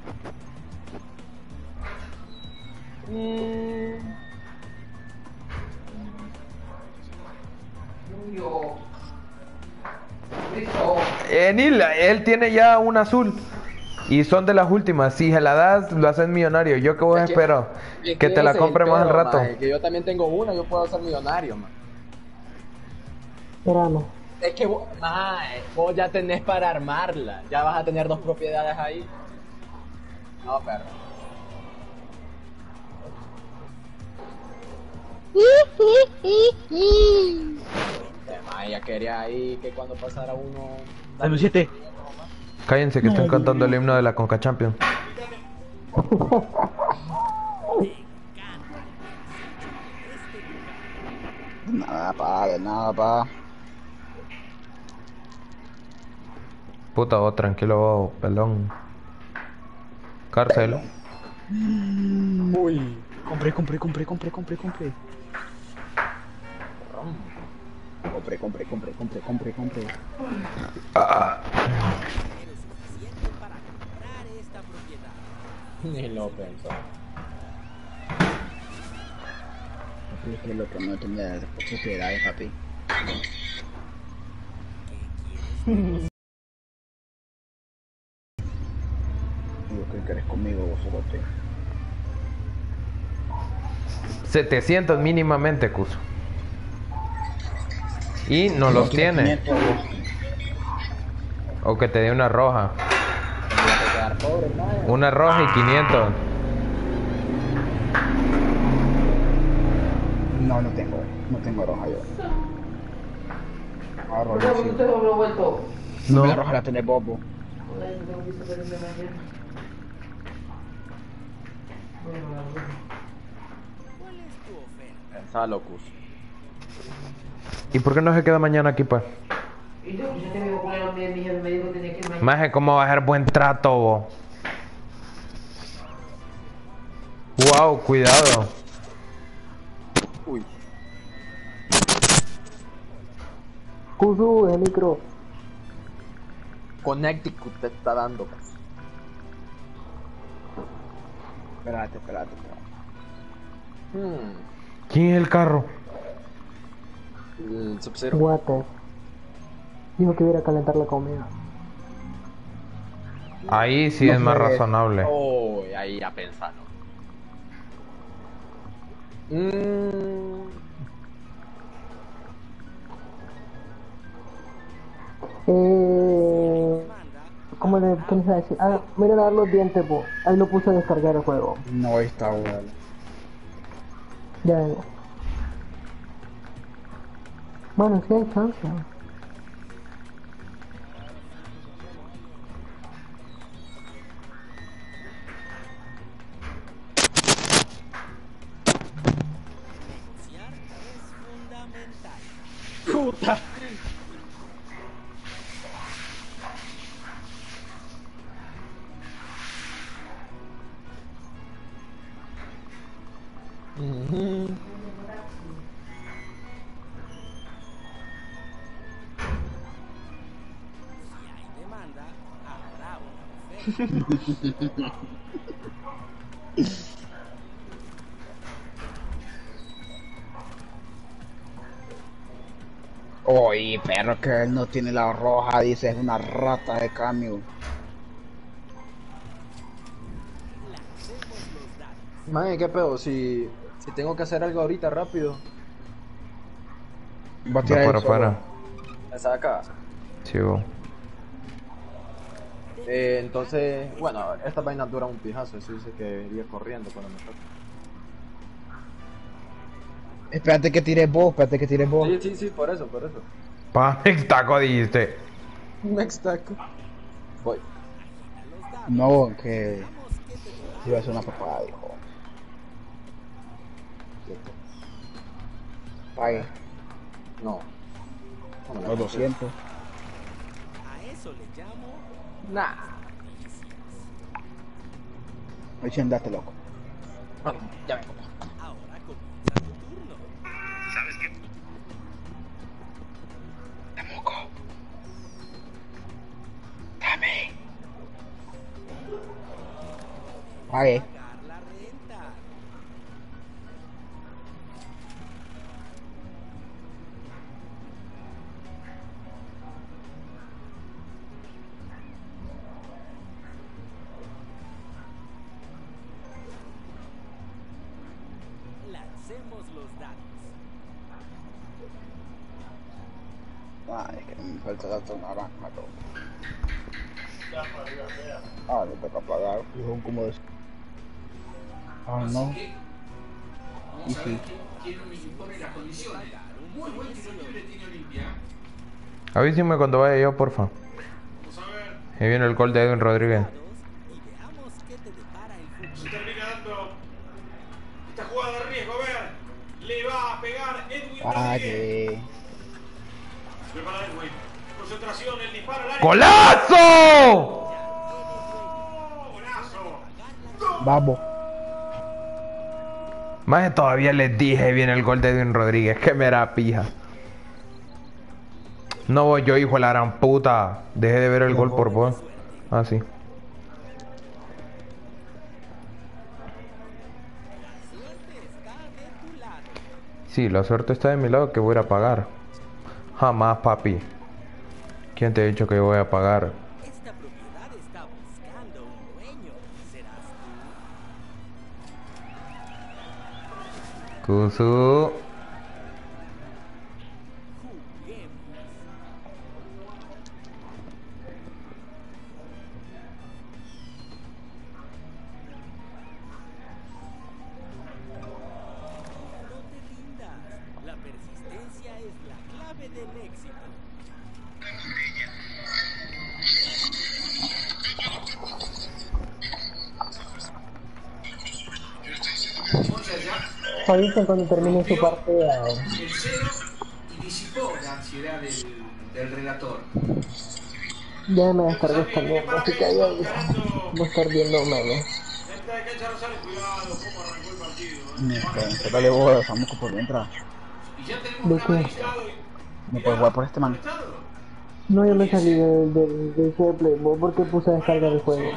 C: Enil, él tiene ya un azul. Y son de las últimas. Si se la das, lo haces millonario. Yo que vos espero. Que te la compre más al rato.
G: Que yo también tengo una, yo puedo ser millonario, man.
I: Espérame.
G: Es que vos ya tenés para armarla. Ya vas a tener 2 propiedades ahí. No, perro. Ella quería ahí que cuando pasara uno...
K: Dame 7.
C: Cállense que están cantando el himno de la Conca Champions.
K: De nada, pa.
C: Puta, vos tranquilo, pelón. Cárcel.
G: Uy.
K: Compré. Compré.
G: Ni lo pensó.
K: Es que lo que no tenía propiedades, papi. Digo que querés conmigo, vos solote.
C: 700 mínimamente, Cuso. Y no los tiene. O que te dé una roja. Una roja y 500.
K: No tengo roja yo. Ah, roja sí.
C: No.
K: La roja la tenés bobo.
G: Pensalo, Cus.
C: ¿Y por qué no se queda mañana aquí, pues? Maje, ¿cómo va a ser buen trato, vos? Wow, cuidado.
G: Uy.
I: Kuzu, el micro.
G: Connecticut te está dando, pues.
K: Espérate.
C: ¿Quién es el carro?
G: El Sub-Zero.
I: Water. Dijo que iba a calentar la comida.
C: Ahí sí es más razonable.
G: Oh, ahí ya pensalo.
I: ¿Cómo le quieres decir? Ah, mira a dar los dientes, po. Ahí lo puse a descargar el juego.
K: No está bueno.
I: Ya vengo. Bueno, sí hay chance.
G: Puta.
K: Oye, perro, que él no tiene la roja, dice, es una rata de cambio.
G: Mae, ¿qué pedo? Si tengo que hacer algo ahorita rápido.
K: Va a tirar
C: para
K: el solo.
C: afuera.
G: ¿Me saca?
C: Sí, vos.
G: Entonces, bueno, esta vaina dura un pijazo. Eso dice que iría corriendo cuando me toque.
K: Espérate que tires vos, espérate que tires vos.
G: Sí, por eso.
C: Pa, taco dijiste.
G: Next taco. Voy.
K: No, que iba a ser una papada, hijo. Pague.
G: No.
K: Los 200.
D: A eso le llamo.
G: Nah.
K: Echen, date loco.
G: Bueno, ya vengo.
D: Ahora comienza tu turno.
E: ¿Sabes qué?
K: Tampoco. Dame. Pague.
D: Pagar la renta. Lancemos los dados.
K: Ay, que me falta dato naranja, todo. Ah, le toca pagar. Fijón como de... Ah, no. Y sí.
C: Avísame cuando vaya yo, porfa. Ahí viene el gol de Edwin Rodríguez.
D: Y veamos qué te depara el futuro.
E: Se termina dando esta jugada de riesgo. A ver, le va a pegar Edwin Rodríguez.
K: Pague.
E: Prepara Edwin. Concentración, el disparo al área.
C: ¡Golazo!
E: ¡Golazo!
K: Vamos.
C: Más todavía les dije, viene el gol de Edwin Rodríguez, que me era pija. No voy yo, hijo de la gran puta. Deje de ver el gol por vos. Ah, sí. Sí, la suerte está de mi lado, que voy a ir a pagar. Jamás, papi. ¿Quién te ha dicho que voy a pagar?
D: Esta propiedad está buscando un dueño. ¿Serás tú?
C: Kusu.
D: Juguemos. No te rindas. La persistencia es la clave del éxito.
I: Avisen cuando termine su partida.
E: El cero y disipó la ansiedad del relator.
I: Ya me descargué esta mierda, así que ahí voy a estar viendo memes.
E: Esta de cancha Rosales, cuidado, cómo arrancó el partido.
K: Dale vos, vamos por dentro.
E: Y ya tenemos
I: ¿De
E: un
I: qué?
E: analizado.
K: No puedes jugar por este man.
I: No, yo me salí del Play, porque puse a descargar el juego.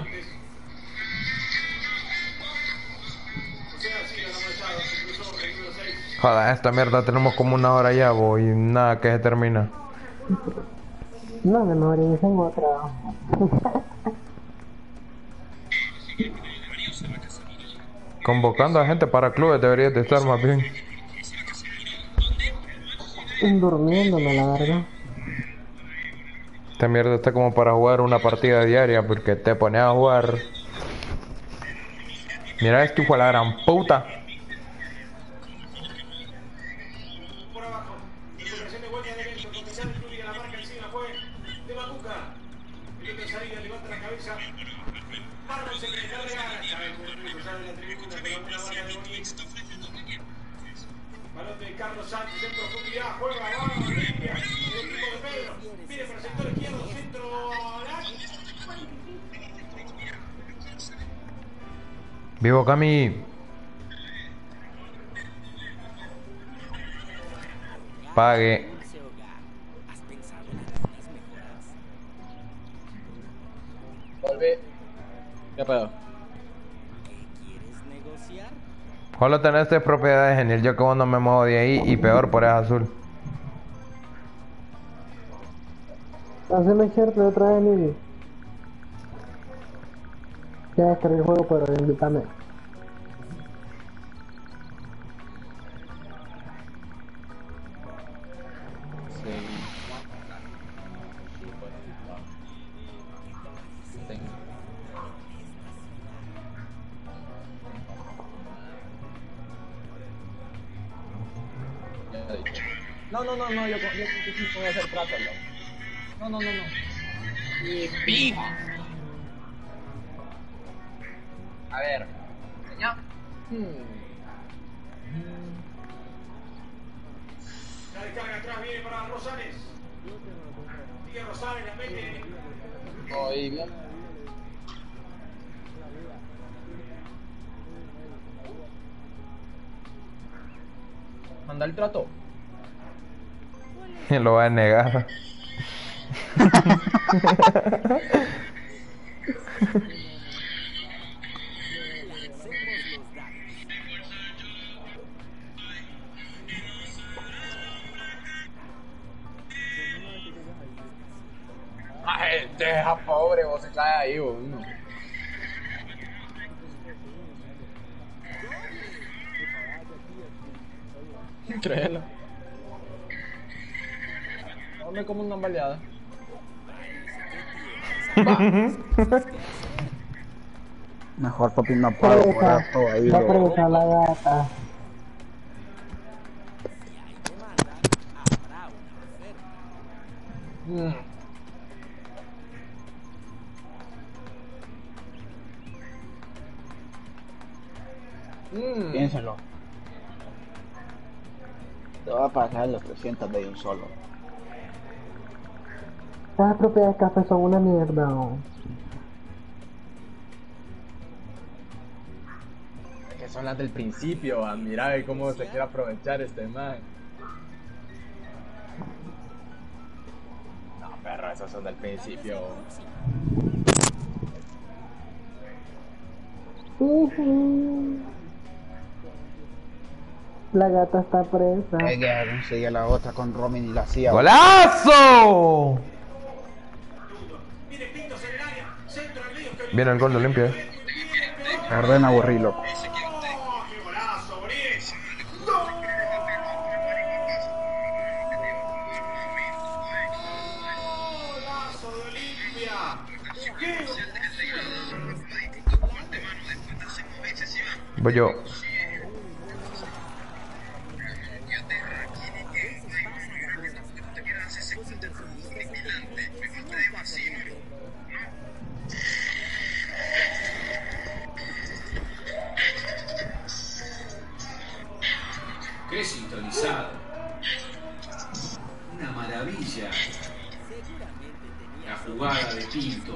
C: Joder, esta mierda tenemos como una hora ya, voy, y nada que se termina.
I: No, me organicen otra.
C: Convocando a gente para clubes deberías de estar más bien.
I: Durmiéndome, la verdad.
C: Esta mierda está como para jugar una partida diaria porque te pones a jugar. Mira este hijo de la gran puta.
E: Por abajo, recuperación de vuelta de Benson, comenzar el club y la marca encima fue de Macuca. Pelota de salida, levanta la cabeza. Marlon se cree, no le gana. Esta vez cruzar de la tribuna, pero una marca de Bonito. Balón de Carlos Sánchez en profundidad, juega, va, limpia. El equipo de Pedro, mire para el sector izquierdo, centro,
C: Vivo Cami. Pague.
G: Vuelve. ¿Qué pedo?
C: Solo tenés 3 propiedades, genial. Yo como no me muevo de ahí y peor por esa azul.
I: Haceme cierto otra vez, Emilio. Ya descargué el juego, pero invítame.
G: No, yo voy a hacer trato, no. No. Y ¡pim! A ver. Ya.
E: La descarga atrás viene para Rosales. Sigue Rosales, la mete.
G: Oye, bien. Manda el trato.
C: Lo va a negar.
G: Ay, deja pobre, vos se cae ahí, uno. Créelo. No me como una baleada.
K: Mejor papi no puedo jugar todo ahí.
I: Va a preguntar la gata.
K: Piénsalo. Te va a pasar los 300 de un solo.
I: Las propiedades de café son una mierda.
G: Que son las del principio, mira cómo se quiere aprovechar este man. No, perro, esas son del principio.
I: La gata está presa.
K: Ya conseguí la otra con Romin y la hacía.
C: ¡Golazo! Viene el gol de Olimpia.
K: Arden aburrí, loco.
C: Voy yo.
L: Qué sintonizado. Una maravilla. La jugada de Pinto.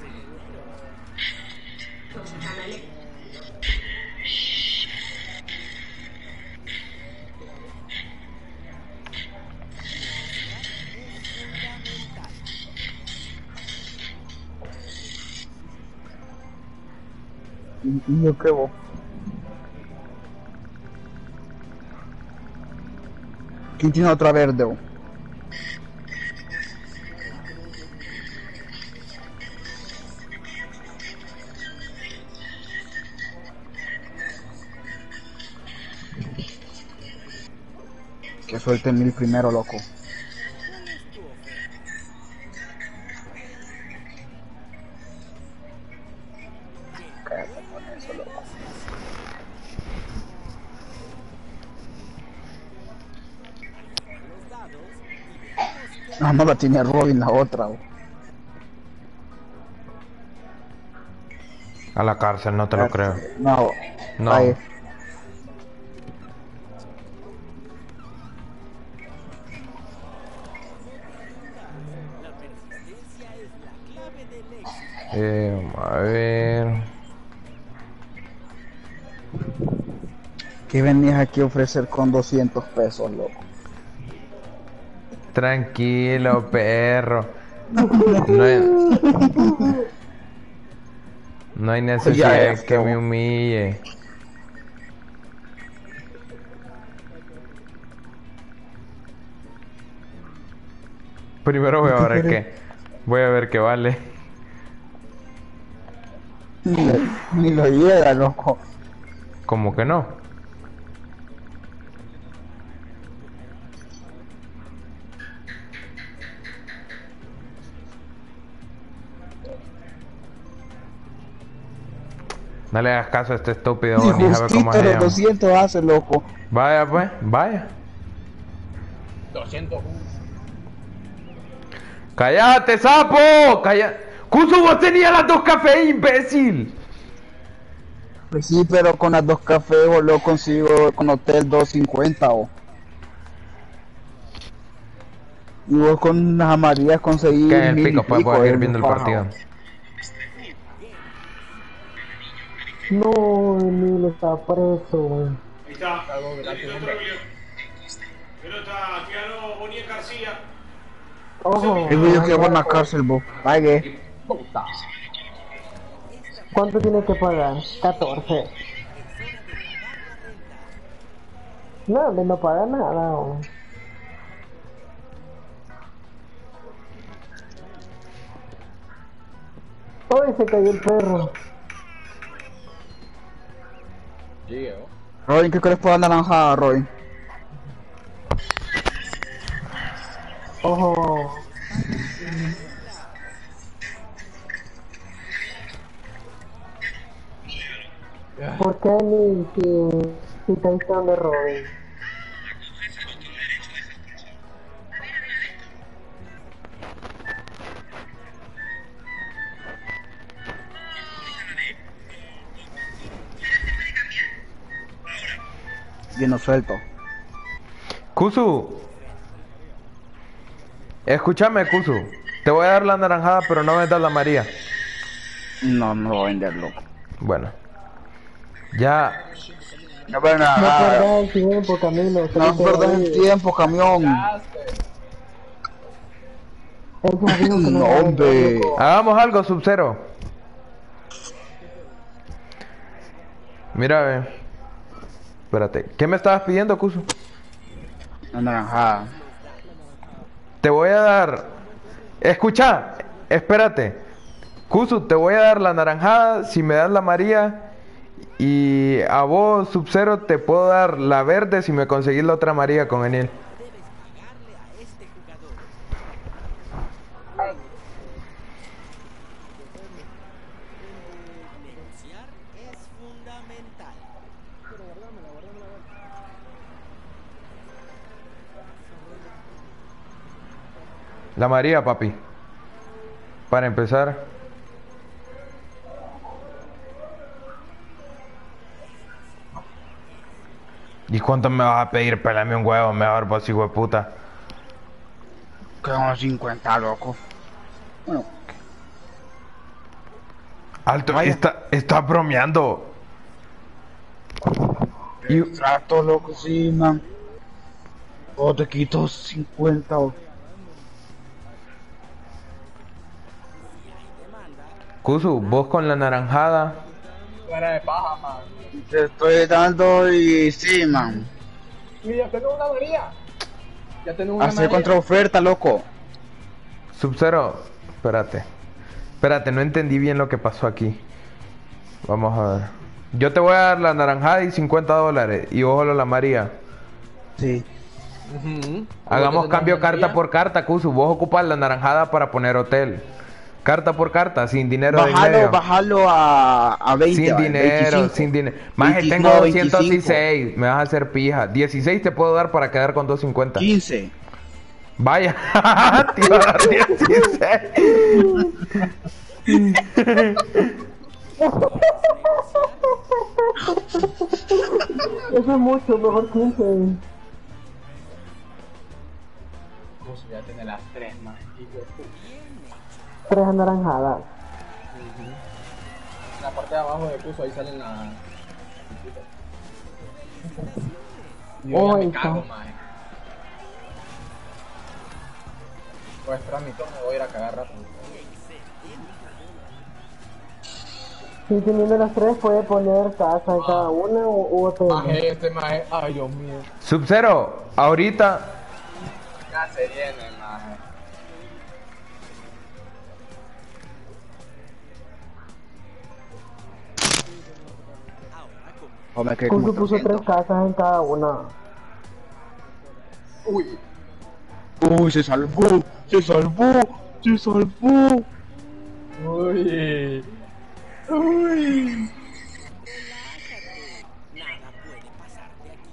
K: Y yo creo. ¿Quién tiene otra verde? Que suelte 1000 primero, loco. Cállate con eso, loco. No la tiene Robin la otra.
C: A la cárcel, no te lo creo.
K: No.
C: No.
K: Ahí.
C: A ver.
K: ¿Qué venías aquí a ofrecer con 200 pesos, loco?
C: Tranquilo, perro. No es... No hay necesidad de que me humille. Primero voy a ver qué. Voy a ver qué vale.
K: Ni lo llega, loco.
C: ¿Cómo que no? No le hagas caso a este estúpido,
K: Ni
C: ni sabe cómo
K: justito
C: se
K: los
C: llama.
K: 200 hace, loco.
C: Vaya pues, vaya.
G: 200.
C: ¡Cállate, sapo! ¡Calla! ¡Cuso, vos tenías las 2 cafés, imbécil!
K: Pues sí, pero con las 2 cafés o lo consigo con hotel 250 o. Y vos con las amarillas conseguís
C: Que en el
K: 1000 y
C: pico, pues voy a ir viendo el
K: paja.
C: partido.
I: No, Emilio está preso, güey.
L: Ahí está. Listo, Troglio. Pelota, Tiano Boniek García.
I: Ojo.
K: El video que va en la cárcel, vos. Pague.
G: Puta.
I: ¿Cuánto tiene que pagar? 14. No, no paga nada, güey. ¡Ay, se cayó el perro!
G: Llegó.
K: Robin, ¿qué crees por la naranjada, Robin?
I: ¡Ojo! ¿Por qué ni si está instalando Robin?
K: Bien suelto.
C: Kuzu. Escúchame, Kuzu. Te voy a dar la naranjada, pero no me das la María.
K: No, no lo voy a vender, loco.
C: Bueno. Ya.
K: No pero
I: No
K: nada.
I: perdas el tiempo, Camilo.
K: No perdas el tiempo, camión. No, hombre.
C: Hagamos algo, Sub-Zero. Mira, ve. Espérate. ¿Qué me estabas pidiendo, Kuzu?
K: La naranjada.
C: Te voy a dar... Escucha. Espérate. Kuzu, te voy a dar la naranjada si me das la María. Y a vos, Sub-Zero, te puedo dar la verde si me conseguís la otra María con Enel. La María, papi. Para empezar. ¿Y cuánto me vas a pedir? Pélame un huevo, mejor vos, hijo de puta.
K: Que unos 50, loco. Bueno.
C: Alto, está bromeando.
K: Y trato, loco, sí, man. O te quito 50 o...
C: Kuzu, vos con la naranjada.
G: Fuera de paja, man.
K: Te estoy dando y sí, man.
G: Y ya tengo una María. Ya tengo una
K: Hacer
G: María.
K: contraoferta, loco.
C: Sub-Zero, espérate. Espérate, no entendí bien lo que pasó aquí. Vamos a ver. Yo te voy a dar la naranjada y $50. Y vos solo la María.
K: Sí.
C: Hagamos cambio carta por carta, Kuzu. Vos ocupás la naranjada para poner hotel. Carta por carta, sin dinero de en medio.
K: Bájalo a 20.
C: Sin dinero,
K: 25.
C: sin dinero. Más que tengo 216. Me vas a hacer pija. 16 te puedo dar para quedar con 250.
K: 15.
C: Vaya, te iba a dar 16.
I: Eso es mucho, mejor 15.
G: Pues ya tiene las 3 más.
I: 3 anaranjadas.
G: En la parte de abajo de Cuso ahí salen las... Yo ya me cago, maje. Voy a esperar mi turno y voy a ir a cagar rápido.
I: Si teniendo las tres puede poner casa en cada una u hotel.
G: Maje, este maje. Ay, Dios mío.
C: Sub-Zero, ahorita.
G: Ya se viene, maje.
K: Hombre, que
I: Kusu puso 3 casas en cada una.
K: Uy, se salvó, se salvó, se salvó.
G: Uy.
K: Uy.
D: Nada puede pasarte aquí.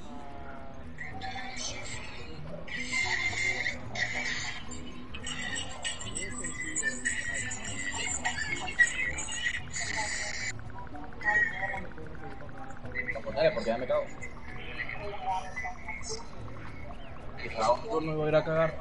G: Dale, porque ya me cago. Y cada un turno me voy a ir a cagar.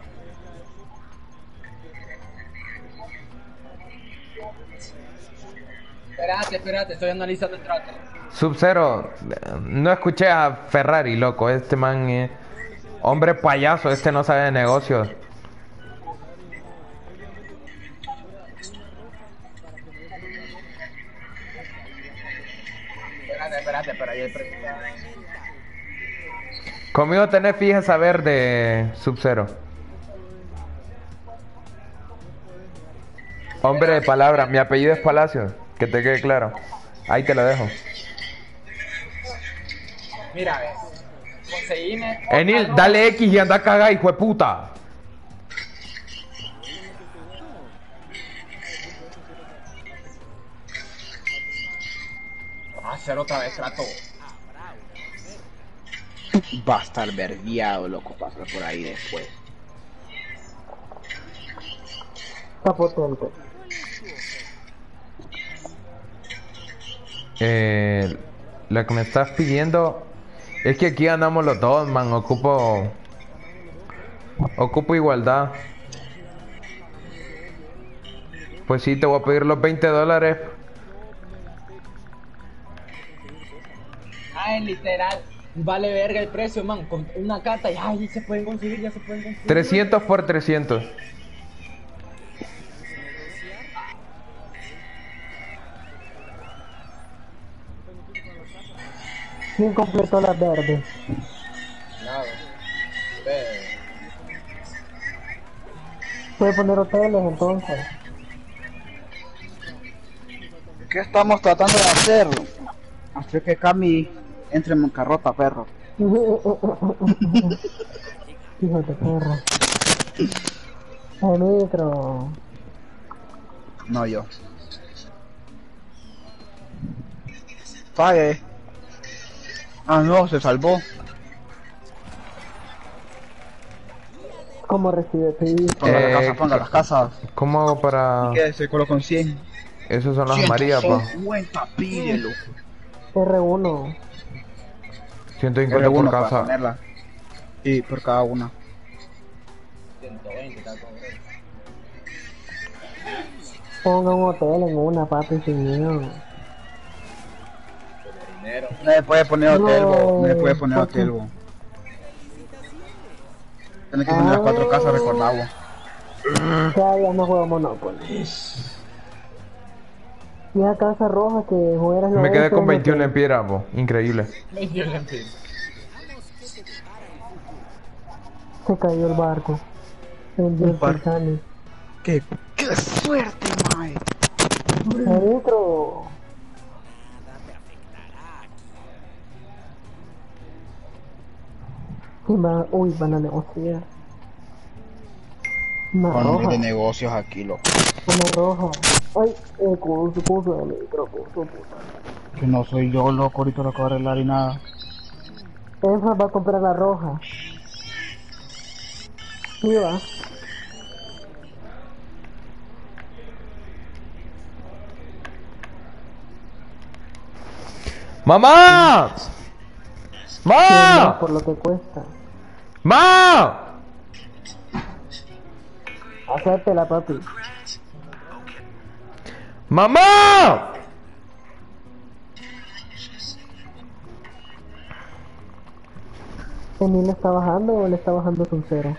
G: Espérate, estoy analizando el trato.
C: Sub-Zero, no escuché a Ferrari, loco. Este man es hombre payaso, este no sabe de negocios.
G: Espérate, pero ahí el precio.
C: Conmigo tenés fija saber de Sub-Zero. Hombre de palabra, mi apellido es Palacios, que te quede claro. Ahí te lo dejo.
G: Mira, a ver. Conseguime.
C: Enil, dale X y anda a cagar, hijo de puta.
G: Vamos a hacer otra vez trato.
K: Va a estar verguiado, loco, pasar por ahí después.
I: Está potente.
C: Lo que me estás pidiendo es que aquí andamos los dos, man. Ocupo igualdad. Pues sí, te voy a pedir los $20.
G: Ay, literal. Vale verga el precio, man. Con una carta ya se pueden conseguir, ya se pueden conseguir.
C: 300 por 300.
I: ¿Quién completó las verdes?
G: Nada.
I: Puede poner hoteles entonces.
K: ¿Qué estamos tratando de hacer? Hacer que Cami entre en bancarrota, perro.
I: Hijo de perro. El micro.
K: No, yo. Pague. Ah, no, se salvó.
I: ¿Cómo recibe? Sí.
K: Ponga las casas.
C: ¿Cómo hago para...?
K: Se colocó con 100.
C: Esos son las amarillas, pa.
K: 150, pídelo.
I: R1.
C: 150 por
K: para
C: casa.
K: ponerla. Y por cada una.
G: 120, tal como.
I: Ponga un hotel en una, papi, sin miedo.
K: No le puede poner hotel,
I: No.
K: no le puede poner hotel, bo. Tienes que poner las 4 casas, recordado.
I: Cada día no juego Monopoly. Y esa casa roja que juegas
C: Me quedé con 21 en piedra, po. Increíble.
I: Se cayó el barco. El Titanic.
K: ¡Qué suerte, mae!
I: Adentro. Uy, van a negociar. Una
K: Con
I: roja.
K: de negocios aquí, loco.
I: Una roja. Ay, curso de micro, curso, puta.
K: Que no soy yo, loco, ahorita lo acabo de arreglar y nada.
I: Esa va a comprar la roja. Sí, va.
C: ¡Mamá! ¡Ma!
I: Por lo que cuesta.
C: ¡Ma!
I: Hacértela, papi.
C: ¡Mamá!
I: ¿Emil le está bajando o le está bajando su cero?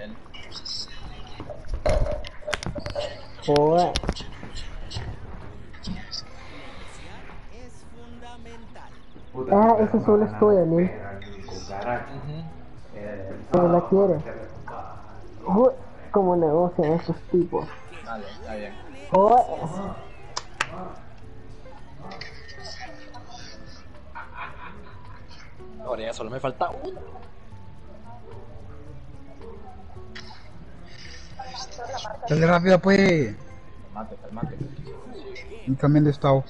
I: Joder. Ah, ese solo es tuyo, Emil. Pero la quiere. Uy, ¿cómo negocian estos tipos?
G: Vale, está bien.
I: Uy.
G: Ahora ya solo me falta uno.
K: Dale rápido, pues.
G: Calmate.
K: Un camión de estado.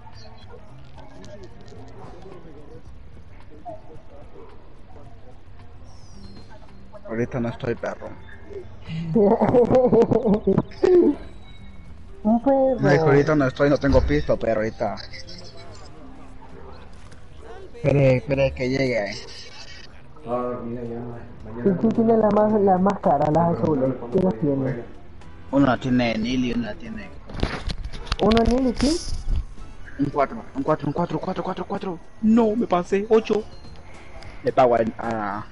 K: Ahorita no estoy, perro.
I: Un perro.
K: No, es que ahorita no estoy, no tengo pisto, pero ahorita. Espere que llegue.
I: ¿Quién tiene la más cara, las azules? ¿Quién las tiene?
K: Una tiene Nili y una tiene.
I: ¿Uno Nili, quién?
K: Un 4. No, me pasé, 8. Le pago a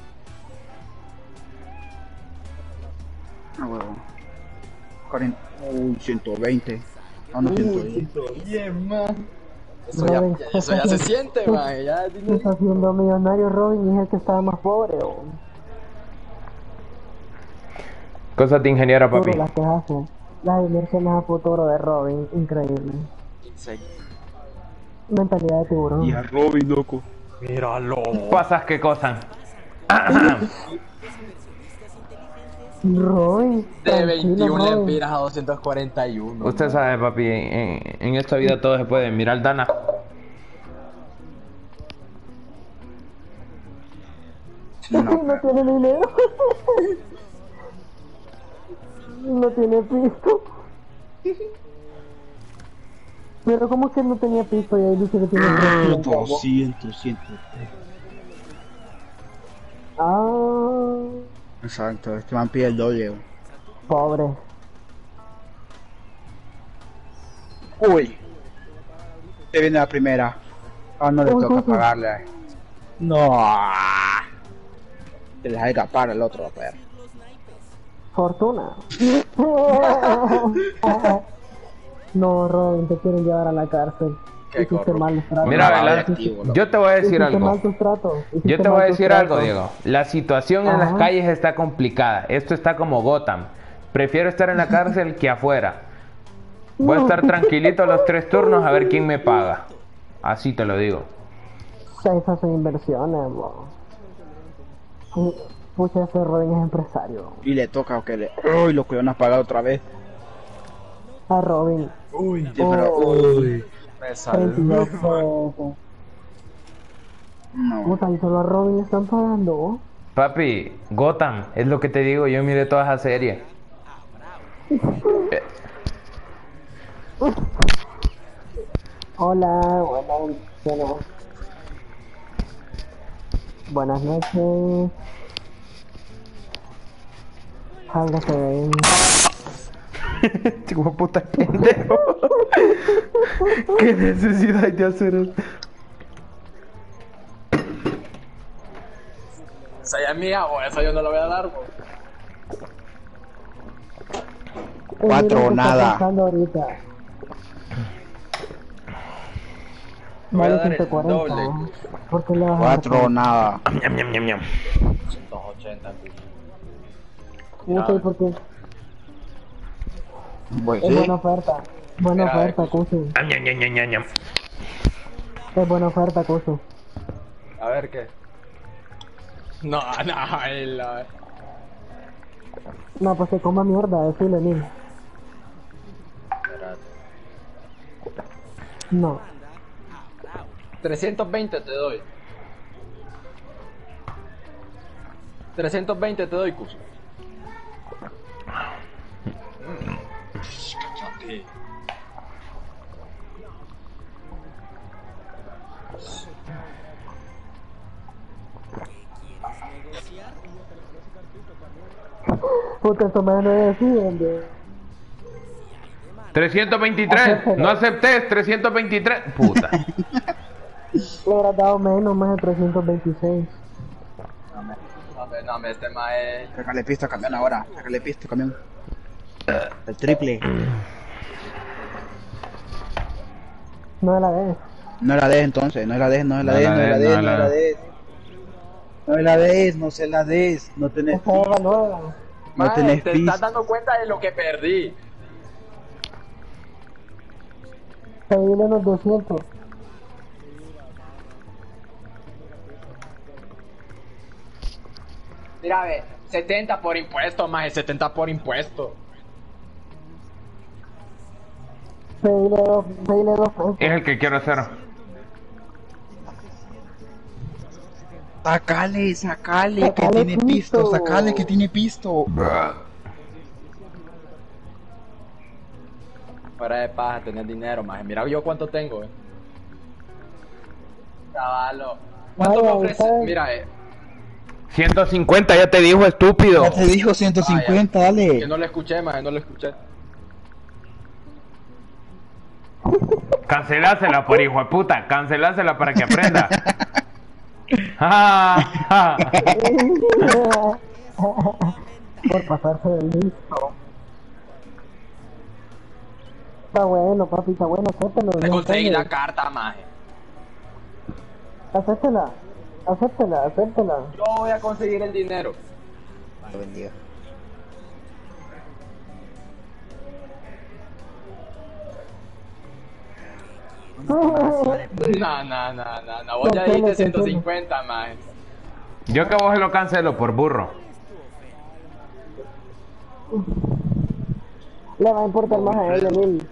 K: huevo. 40. 120. Ah, no, 120.
G: Bien, man. Eso ya se siente, man. Ya
I: Se está haciendo millonario Robin y es el que estaba más pobre.
C: Cosas de ingeniero, papi.
I: Las que hacen. Las inversiones a futuro de Robin, increíble. Mentalidad de tiburón.
K: Y a Robin, loco.
C: Míralo. Pasas qué cosas.
I: Robin.
G: De 21 lempiras a 241.
C: Usted sabe, papi, en esta vida todo se puede. Mira al Dana.
I: No tiene dinero. No tiene pisto. Pero ¿cómo que no tenía pisto? Y ahí dice que tiene
K: 200.
I: Ah.
K: Exacto, este man pide el doble.
I: Pobre.
K: Uy. Te viene la primera. Ah, no le toca pagarle. No. Te deja escapar el otro, perro.
I: Fortuna. No, Robin, te quieren llevar a la cárcel. Hiciste mal los tratos.
C: Mira, Velasco, yo te voy a decir
I: Hiciste
C: algo.
I: mal tus tratos.
C: Yo te voy a decir algo, Diego. La situación en las
I: Ajá.
C: calles está complicada. Esto está como Gotham. Prefiero estar en la cárcel que afuera. Voy a estar tranquilito los 3 turnos a ver quién me paga. Así te lo digo.
I: Esas son inversiones, bro. Pucha, ese Robin es empresario.
K: Y le toca que le. Uy, lo que van a pagar otra vez.
I: A Robin.
K: Uy, sí, pero. Uy.
I: 32 pesos.
K: No.
I: Puta, y solo a Robin le están pagando.
C: Papi, Gotham, es lo que te digo. Yo miré toda esa serie.
I: Hola, buenas noches. Háblase de ahí.
C: Chico puta pendejo. ¿Qué necesidad hay de hacer eso?
G: Esa ya es mía, o esa yo no la voy a dar, bro.
K: 4 nada.
I: Ahorita.
G: Voy a
I: Vale
G: dar el
I: 140.
G: doble.
I: ¿Por qué le vas a
K: 4 nada.
G: 180,
I: No sé por qué.
K: Pues
I: Es
K: sí.
I: buena oferta. Buena
G: Mira,
I: oferta, Cuso. Es buena oferta, Cuso.
G: A ver qué. No, él.
I: No, pues que coma mierda, decirle, niño.
G: Espérate.
I: No.
G: 320 te doy. 320 te doy, Cuso. Cállate.
I: Puta, eso me no deciden, de.
C: 323. No aceptes. 323. Puta.
I: Le hubiera dado menos, más de 326.
G: No, este ma es.
K: Sácale pista camión ahora. Sácale pista camión. El triple.
I: No la ves.
K: No la des entonces, no la des, no la
C: No
K: des,
C: la
K: no la
C: des,
K: des,
C: no
K: no
C: la
K: la
C: des.
K: des. No la des, no se la des, no tenés
I: Esa era nueva.
K: no
G: Maje,
K: tenés
G: te estás
K: pista.
G: dando cuenta de lo que perdí.
I: Pedirle los 200.
G: Mira, ve, 70 por impuesto, maje, 70 por impuesto.
I: Pedirle dos pesos.
C: Es el que quiero hacer.
K: Sacale, sacale, que
I: Sacale
K: tiene pisto,
I: pisto.
K: sacale que tiene pisto.
G: Fuera de paja, tener dinero, maje. Mira yo cuánto tengo, Chavalo. ¿Cuánto me
I: Vaya,
G: ofreces?
I: ¿sabes?
G: Mira,
C: 150, ya te dijo, estúpido.
K: Ya te dijo 150, dale.
G: que no lo escuché, maje, no lo escuché.
C: Cancelásela por hijo de puta, cancelásela para que aprenda. Ah,
I: Por pasarse de listo. Está bueno, papi, está bueno, acéptalo.
G: Te
I: no
G: conseguí
I: pegues.
G: la carta, maje.
I: Acéptela, acéptela, acéptela.
G: Yo voy a conseguir el dinero.
K: Lo bendiga.
G: No, vos ya dijiste 150, maje.
C: yo que vos lo cancelo por burro.
I: Le va a importar más a ella, Lil.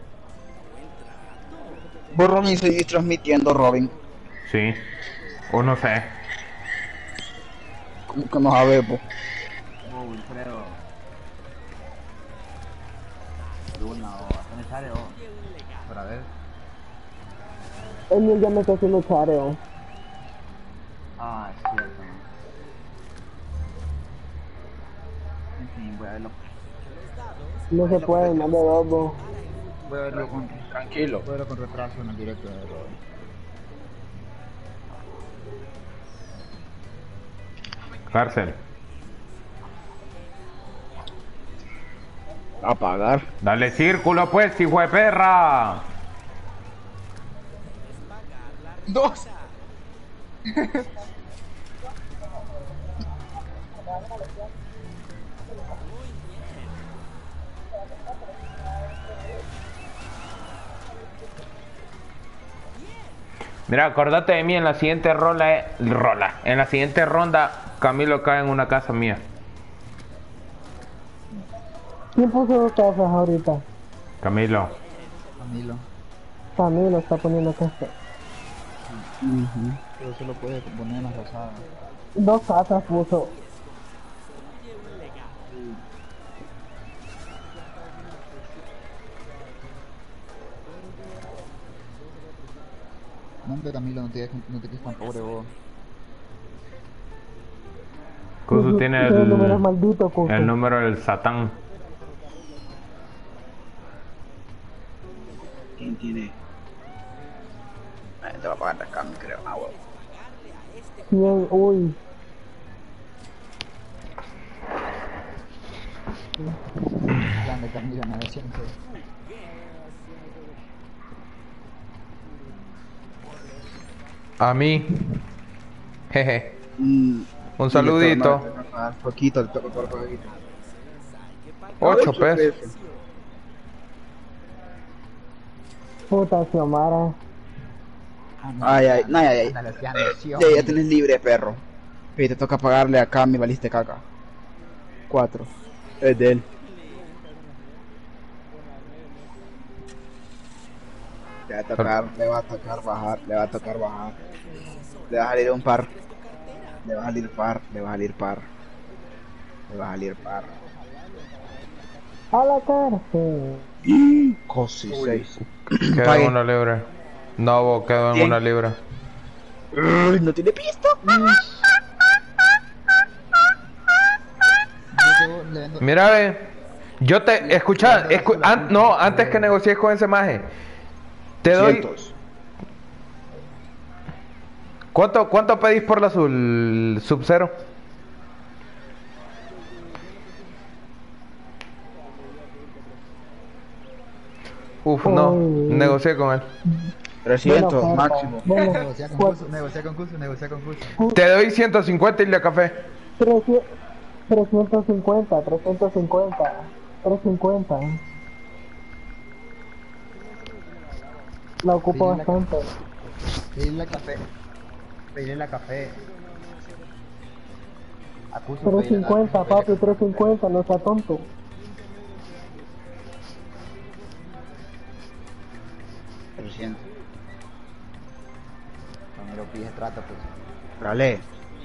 K: Vos, Robin, seguís transmitiendo, Robin.
C: Sí. O no sé.
K: ¿Cómo que no sabes, vos?
B: Wilfredo. Luna o hacen chareo. Para ver.
I: El Lil ya me está haciendo chareo.
B: Ah, es cierto. En fin, voy a verlo.
I: No se puede, más de dos, vos.
B: Voy a verlo con.
G: Tranquilo.
B: Voy a verlo con retraso en el directo de Robin.
C: Cárcel.
K: A pagar.
C: Dale círculo pues, hijo de perra.
B: ¡Dos!
C: Mira, acordate de mí en la siguiente en la siguiente ronda, Camilo cae en una casa mía.
I: ¿Quién puso dos casas ahorita?
C: Camilo.
B: Camilo.
I: Camilo está poniendo casas.
B: Pero solo puede poner en las rosadas.
I: Dos casas puso.
B: No, hombre, Camilo, no te quedes tan pobre vos.
C: Kuzu tiene
I: El número es maldito, Kuzu.
C: el número del Satán.
K: ¿Quién tiene? Te va a pagar la cambio, creo. Ah, huevo.
I: 100, uy.
B: Plan de Camilo 900.
C: A mí. Jeje. Un saludito.
K: Poquito, el toco por poquito.
C: 8 pesos.
I: Puta Xiomara.
K: Ay, ay, no, ay, ay. Ya tenés libre, perro. Y te toca pagarle acá, me valiste caca. 4. Es de él. Le va a tocar bajar, le va a tocar bajar. Le va a salir un par. Le va a salir par, le va a salir par. Le va a salir par.
I: A la cárcel.
K: Cosi 6.
C: Queda en una libra. No, vos quedó en
K: ¿Quién?
C: una libra.
K: No tiene pisto.
C: Mira, ve. Yo te. Escucha. No, antes que negocies con ese maje. Te doy.
K: Cientos.
C: ¿Cuánto pedís por la azul, Sub-Zero? Uf, no. Negocié con él.
K: 300
I: Bueno,
K: máximo.
I: bueno,
M: Negocia con Cuso, negocia con Cuso, negocia con Cuso.
C: Te doy 150 y le café.
I: 350, 350, 350. La ocupo
M: Pídele
I: bastante.
M: Pídele café. Pídele café. A Cuso,
I: 350, papi, 350, no sea tonto.
K: $300.
M: Cuando lo pides trata, pues.
K: Dale.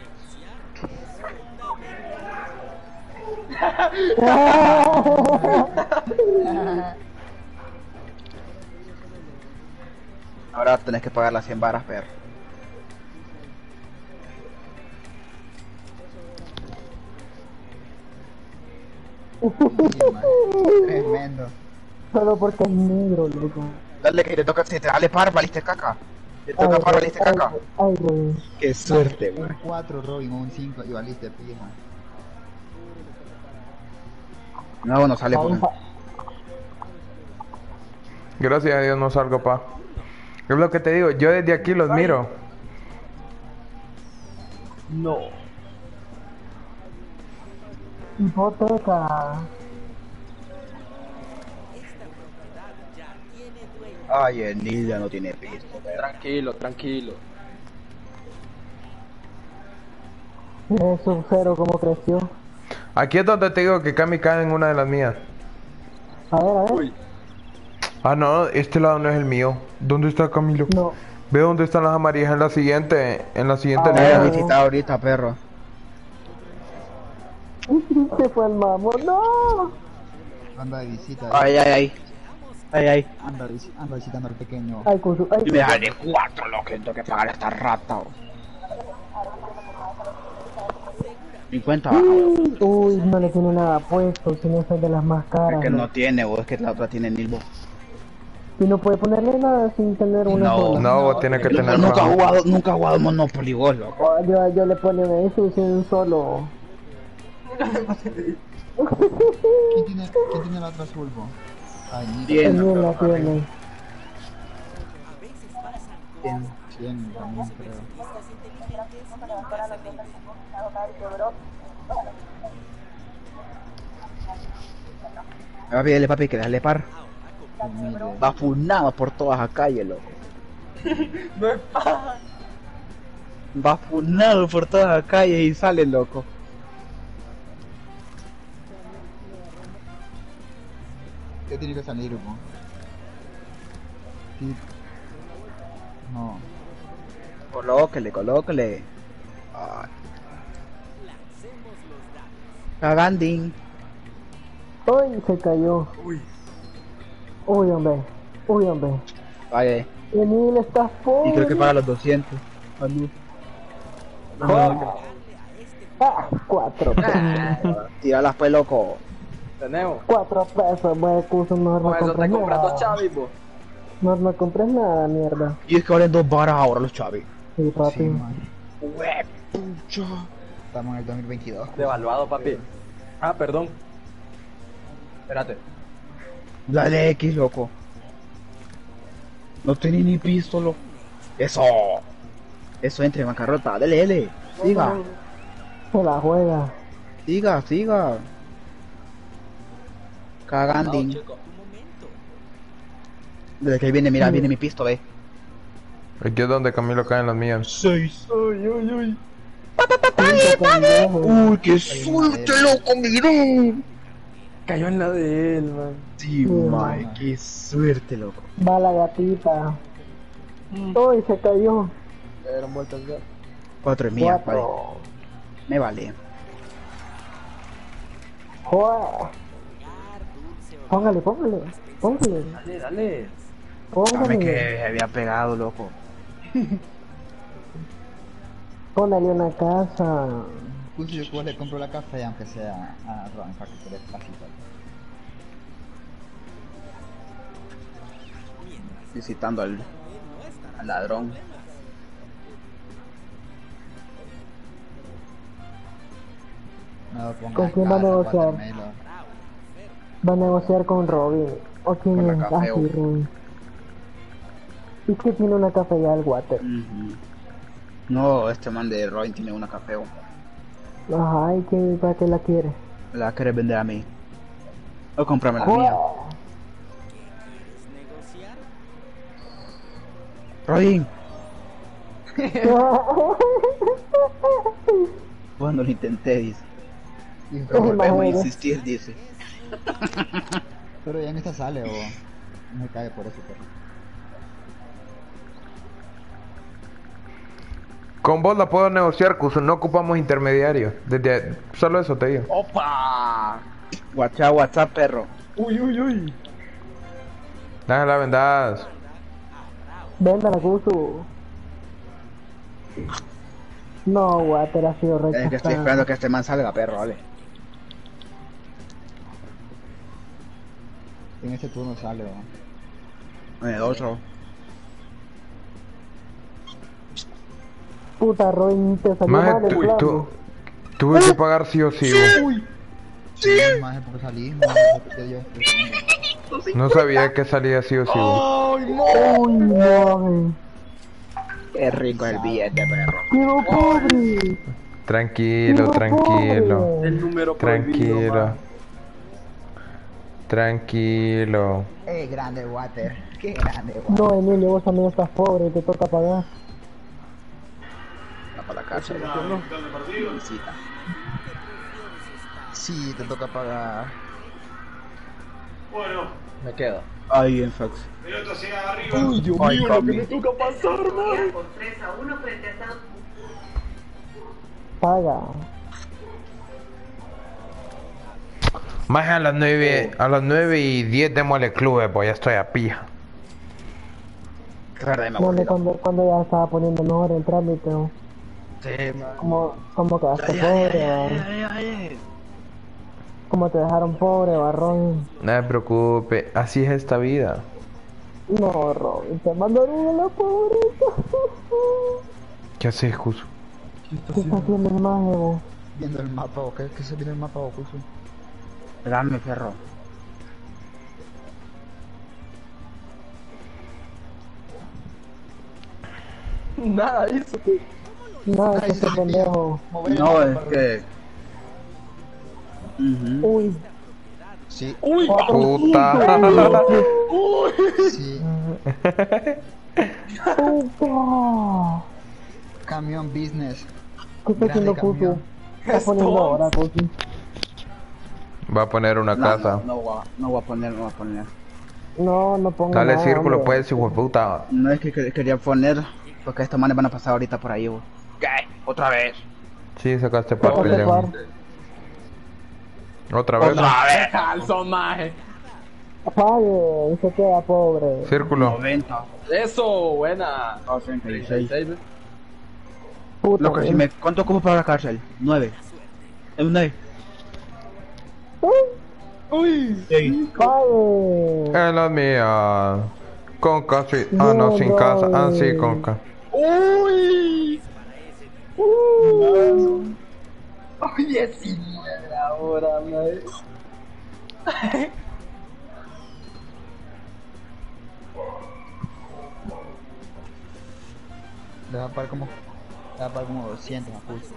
K: Ahora tenés que pagar las 100 varas, perro.
M: Tremendo.
I: Solo porque es negro, loco.
K: Dale, que te toca, si te dale par, valiste caca. Te toca par, valiste caca.
I: Ay, güey.
K: Qué suerte,
M: Un 4, Robin, o un 5 y valiste pija.
K: No, no sale por...
C: Gracias a Dios no salgo, pa. Es lo que te digo, yo desde aquí los miro.
B: No.
I: Hipoteca.
K: Ay, el Nilda no tiene pisto, perro.
B: Tranquilo, tranquilo.
I: Ese Sub-Zero cómo creció.
C: Aquí es donde te digo que Cami cae en una de las mías.
I: A ver.
C: Ah, no, este lado no es el mío. ¿Dónde está Camilo?
I: No.
C: Ve dónde están las amarillas en la siguiente
K: Voy a visitar ahorita, perro.
I: Se fue el mamo, no.
M: Anda de visita.
K: Ay.
M: Anda visitando al pequeño.
I: Ay, Cuso, ay.
K: Y me sale 4, lo que tengo que pagar a esta rata. 50.
I: Uy, no le tiene nada puesto, si no es de las más caras.
K: Es que no tiene, vos, es que la otra tiene Nilbo.
I: Y no puede ponerle nada sin tener una sola.
C: No, vos tienes que tener
K: Nunca he jugado Monopoly, vos, loco.
I: Oh, yo le ponía eso sin un solo.
M: ¿Quién tiene la otra azul, vos? Ay,
I: También la tiene.
M: 100 también creo.
K: Me va a pedirle, papi, que dale par. Va funado por todas las calles, loco.
B: No es paja.
K: Va funado por todas las calles y sale, loco.
M: ¿Qué tiene que salir, vos? Sí. No.
K: Colóquele. Ay. Cagandín.
I: Uy, se cayó. Uy, hombre.
K: Vaya.
I: Emil, estás full.
K: Y creo que para los 200. Salud.
I: Ah, 4
K: Tíralas pues, loco.
B: Tenemos.
I: 4 pesos, güey, Cuso, mejor no
B: Con eso te
I: compres
B: compras 2
I: nada.
B: chavis, vos.
I: Mejor no compres nada, mierda.
K: Y es que valen 2 varas ahora los chavis.
I: Sí, papi.
M: Sí, man.
K: Pucha.
M: Estamos en el 2022.
B: Devaluado, papi. Ah, perdón. Espérate.
K: Dale X, loco. No tenía ni pistola. Eso. Eso entre macarrota. Dale. Siga.
I: Se la juega.
K: Siga. Cagandín. Desde que ahí viene, mira, viene mi pistola, ve.
C: Aquí es donde Camilo cae en las mías.
K: 6.
I: Uy,
K: Uy, qué suerte, loco, miré.
B: Cayó en la de él, man.
K: Sí, mae, qué suerte, loco.
I: Va la gatita. Uy, se cayó.
B: Le dieron vueltas ya.
K: 4 es mía, vale.
I: 4.
K: Me vale.
I: Joder. Póngale.
B: Dale.
K: Dame que había pegado, loco.
I: Póngale una casa.
M: Justo yo le compro la café aunque sea a Ron para que te dé pasito.
K: Visitando al ladrón.
M: No, ponga
I: ¿Con quién va a
M: casa,
I: negociar?
M: Watermelon.
I: Va a negociar con Robin. ¿O quién
K: Con la
I: es? Ah,
K: café,
I: sí, Robin. Es que tiene una café ya el water.
K: No, este man de Roy tiene una café.
I: Ajá, ¿y qué, para qué la quiere?
K: La quiere vender a mí. O comprarme la mía. Roy. Bueno, lo intenté, dice. Volvemos a insistir, dice.
M: Pero ya en esta sale o no me cae por eso, pero.
C: Con vos la puedo negociar, Cuso, no ocupamos intermediarios. Solo eso te digo.
K: ¡Opa! WhatsApp, perro.
H: Uy.
C: Déjala vendas.
I: Véndala, Cuso. No, water ha sido
K: Es que estoy
I: rechazado.
K: esperando que este man salga, perro, vale.
M: En este turno sale, ¿no?
K: En el otro.
I: Puta, Roy, te salió
C: Maje,
I: mal el plan.
C: tuve que pagar sí o sí. Vos.
M: Sí, maje, porque salí,
C: No sabía que salía sí o sí. Vos.
I: Uy, no.
K: Qué rico el billete, perro.
I: Quiero pobre.
C: Tranquilo, tranquilo.
H: El número
C: Tranquilo. Tranquilo.
M: Grande water. Qué grande water.
I: No, Emilio, vos también estás pobre, te toca pagar.
K: Va para la cárcel. Visita.
M: Sí, te toca pagar.
L: Bueno,
G: Me quedo.
K: Ay, en fax.
L: pelota hacia arriba.
H: Uy, Dios
K: Ay,
H: mío, lo que
K: mami.
H: me toca pasar, man.
N: Con 3-1 frente a Estados Unidos.
I: Paga.
C: Más a las 9:10 démosle clubes, pues ya estoy a pija.
I: No, cuando ya estaba poniendo mejor el trámite, ¿no?
K: Sí, man.
I: ¿Cómo quedaste pobre? ¿Cómo te dejaron pobre, barrón?
C: No me preocupe, así es esta vida.
I: No, Robin, te mandaron a la pobreza.
C: ¿Qué haces, Cuso?
I: ¿Qué está haciendo el maje, vos?
M: Viendo el mapa, ¿o qué se viene el mapa, o Cuso?
K: Dame, perro.
G: Nada hizo, tío.
I: Nada, que este pendejo.
K: No, es que...
I: Uy.
M: Sí.
H: Uy,
C: Puta.
M: Sí.
I: Puta.
M: Camión business.
I: ¿Qué está haciendo Cusu? ¿Qué está poniendo ahora, Cusu?
C: Va a poner una casa.
K: No voy a poner.
I: No ponga
C: Dale
I: nada,
C: círculo,
I: hombre.
C: pues, hijo de puta.
K: No es que quería poner, porque estos manes van a pasar ahorita por ahí, vos. ¿Qué? ¿Otra vez?
C: Sí, sacaste papel.
I: Sacaste par.
C: Otra vez.
G: Falso, maje.
I: Apague y se queda pobre.
C: Círculo.
K: 90.
G: Eso, buena.
K: 36.
I: Puta,
K: Loco, si me... ¿Cuánto ocupo para la cárcel? 9. ¿Es un 9?
H: uy.
K: Sí.
I: Pague.
C: En la mía. Con casi. Ah, no, sin casa. Ah, sí, con casa.
H: Uy.
G: Oye, sí, ahora, maje.
M: Le va a pagar como 200 a Cuso.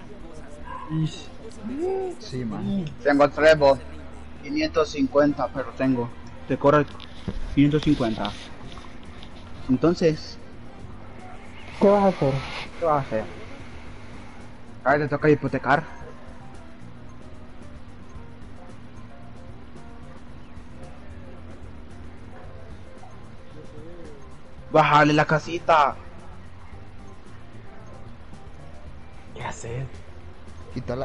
M: Sí, man.
K: Tengo 3, vos. 550, pero tengo. Te cobro 550. Entonces,
I: ¿Qué vas a hacer?
K: ¿qué vas a hacer? Ahora te toca hipotecar. Bájale la casita.
G: ¿Qué hacer?
M: Quítala.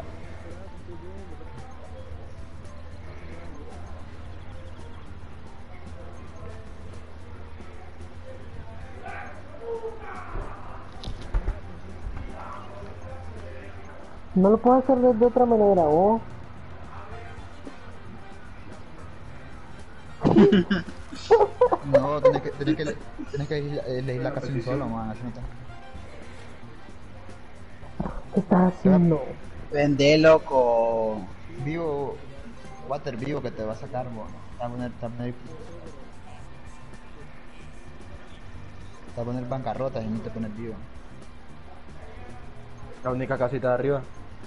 I: No lo puedo hacer de otra manera, vos.
M: No, tenés que elegir la casa de un solo, man. Así no te...
I: ¿Qué estás haciendo?
K: Vende, loco.
M: Vivo, water vivo que te va a sacar, bo. Te va a poner Te va a poner bancarrota y no te pones vivo.
G: La única casita de arriba.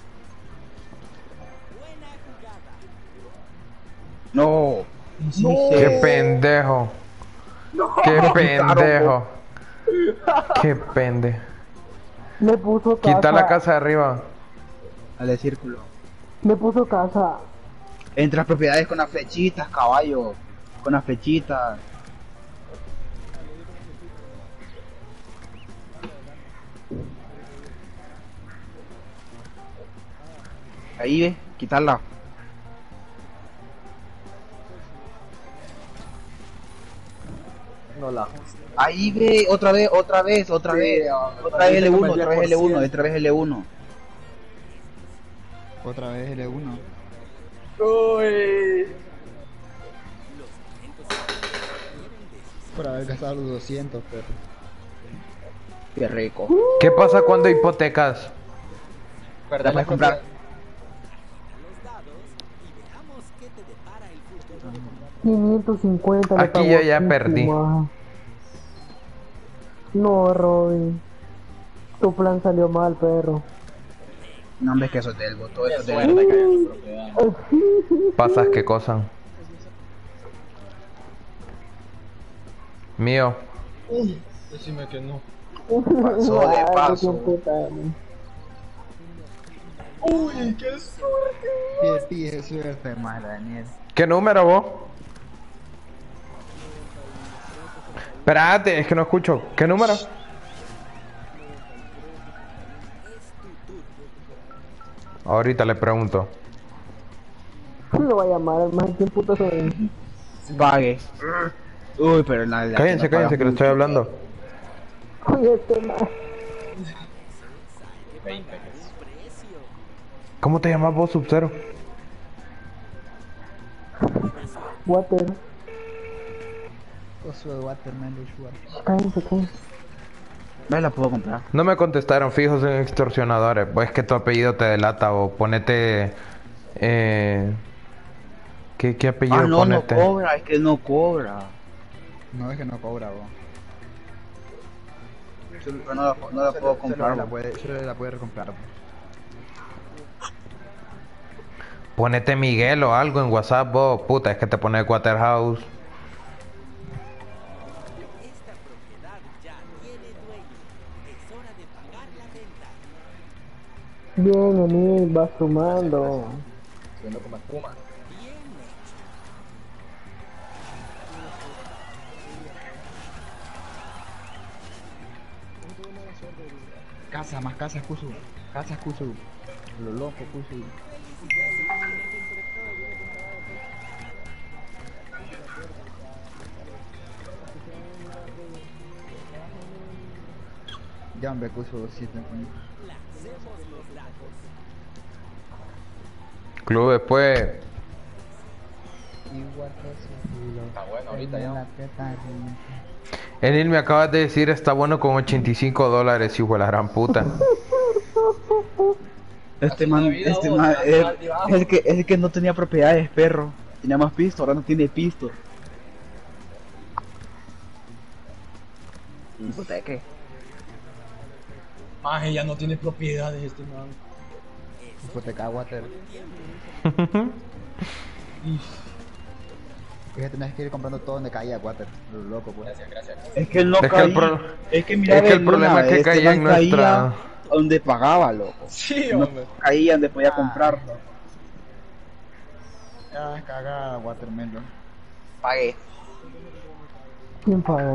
K: No.
C: Qué pendejo. Qué pendejo. Qué pendejo.
I: Me puso casa.
C: Quita la casa de arriba.
K: Dale círculo.
I: Me puso casa.
K: Entre las propiedades con las flechitas, caballo. Con las flechitas. Ahí ve, quitarla.
G: No la.
K: Ahí ve, otra vez. Otra vez L1, otra vez L1, otra vez L1.
M: Otra vez L1.
G: Uy.
M: Por haber gastado los 200, pero...
K: Qué rico.
C: ¿Qué pasa cuando hipotecas?
G: Perdón,
K: puedes comprar.
I: 550. le
C: Aquí
I: pagó
C: yo ya
I: a
C: perdí.
I: Cuba. No, Robin. Tu plan salió mal, perro.
K: No, hombre, que eso es del voto, eso es
G: Qué
K: del
G: suerte que hay en tu propiedad.
C: Pasas qué cosa. Mío.
G: Decime que no.
K: Pasó de
I: Ay,
K: paso.
I: qué puta, man.
G: Uy, qué suerte.
M: Qué pije suerte, más Daniel.
C: ¿Qué número vos? Espérate, es que no escucho. ¿Qué número? Ahorita le pregunto.
I: Lo voy a llamar, más ¿quién puta soy?
K: Vague. Uy, pero nada.
C: Cállense, cállense, que le estoy hablando.
I: Oye, este man.
G: 20.
C: ¿Cómo te llamas vos, Sub-Zero?
I: Water.
M: Coso de Waterman de Shua.
I: Cállense.
K: No la puedo comprar.
C: No me contestaron, fijos en extorsionadores. Pues es que tu apellido te delata o ponete... ¿Qué apellido
K: No
C: ponete?
K: cobra, es que no cobra.
M: No, es que no cobra, vos.
K: Yo no la puedo comprar.
M: Solo la puede recomprar, vos.
C: Ponete Miguel o algo en WhatsApp, vos. Puta, es que te pone Waterhouse.
D: Esta propiedad ya tiene dueño. Es hora de pagar la renta.
I: Bien, Emil, va sumando.
G: Subiendo como espuma.
M: Casa, más casas, Kusu. Casas, Kusu. Lo loco, Kusu. Ya, hombre, Kusu, 7.
C: Club después.
G: Está bueno ahorita ya.
C: Enil, me acabas de decir, está bueno con $85, hijo de la gran puta.
K: Este man, es el que no tenía propiedades, perro. Tenía más pisto, ahora no tiene pisto. Hipoteque.
G: Maje, ya no tiene propiedades este man.
M: Hipoteca Water. Es que tenés que ir comprando todo donde caía Water. Lo loco, pues.
G: Gracias.
K: Es que él no
C: Es que
K: caía. Es que mira,
C: el problema es que caía en nuestra...
K: caía donde pagaba, loco.
G: Sí,
K: No
G: hombre.
K: caía donde podía comprarlo.
M: Ya, cagada, Watermelon.
K: Pagué.
I: ¿Quién paga?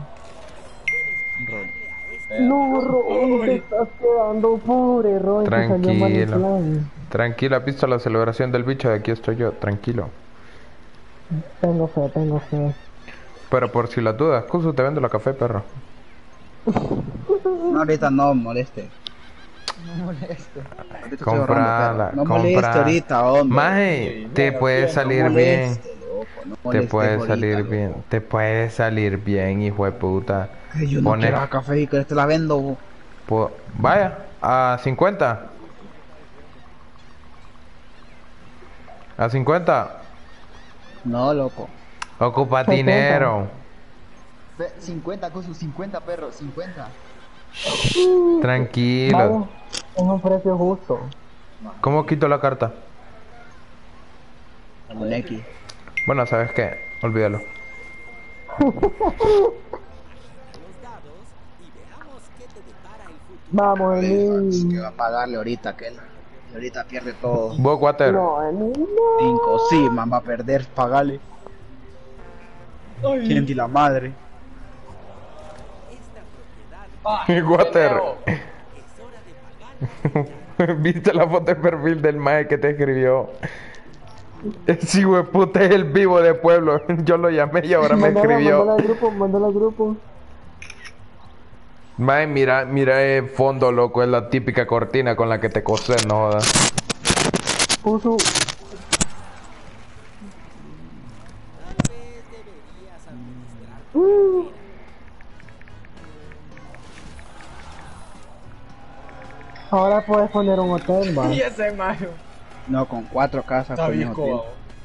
M: Roy.
I: No, Roy, te estás quedando pobre, Roy. Te salió mal el
C: Tranquilo.
I: plan.
C: Tranquilo, ¿has visto la celebración del bicho? De aquí estoy yo, tranquilo.
I: Tengo fe.
C: Pero por si las dudas, Kusu, te vendo la café, perro.
K: No, ahorita no moleste.
M: No moleste.
K: Ahorita estoy
C: Comprala,
K: ahorrando, perro. No moleste
C: compra.
K: ahorita, hombre.
C: Maje, te puede salir
K: No
C: bien.
K: moleste, loco, no
C: Te
K: molestes
C: puede
K: ahorita,
C: salir
K: loco.
C: bien. Te puede salir bien, hijo de puta.
K: Que yo no
C: Pone-
K: quiero la café y que te la vendo, bo.
C: Vaya, a 50. A 50.
K: No, loco.
C: Ocupa
I: 70.
C: dinero.
M: Ve, 50, Cusu, 50 perros, 50.
C: Tranquilo.
I: Vale, es un precio justo.
C: ¿Cómo quito la carta?
K: Con X.
C: Bueno, ¿sabes qué? Olvídalo.
I: Vamos, Emil.
K: Que va a pagarle ahorita, aquel. Y ahorita pierde todo.
C: Vos, Water.
I: No, Emil, no.
K: 5, sí, man, va a perder, pagale. ¿Quién di la madre?
C: Water. ¿Viste la foto de perfil del mae que te escribió? Sí, güey, puta, es el vivo de pueblo. Yo lo llamé y ahora me escribió.
I: Mándala al grupo.
C: Mae, mira el fondo, loco. Es la típica cortina con la que te coses, no jodas.
I: Puso. Ahora puedes poner un hotel, man.
G: Y ese mayo.
K: No, con 4 casas, coño. Hotel.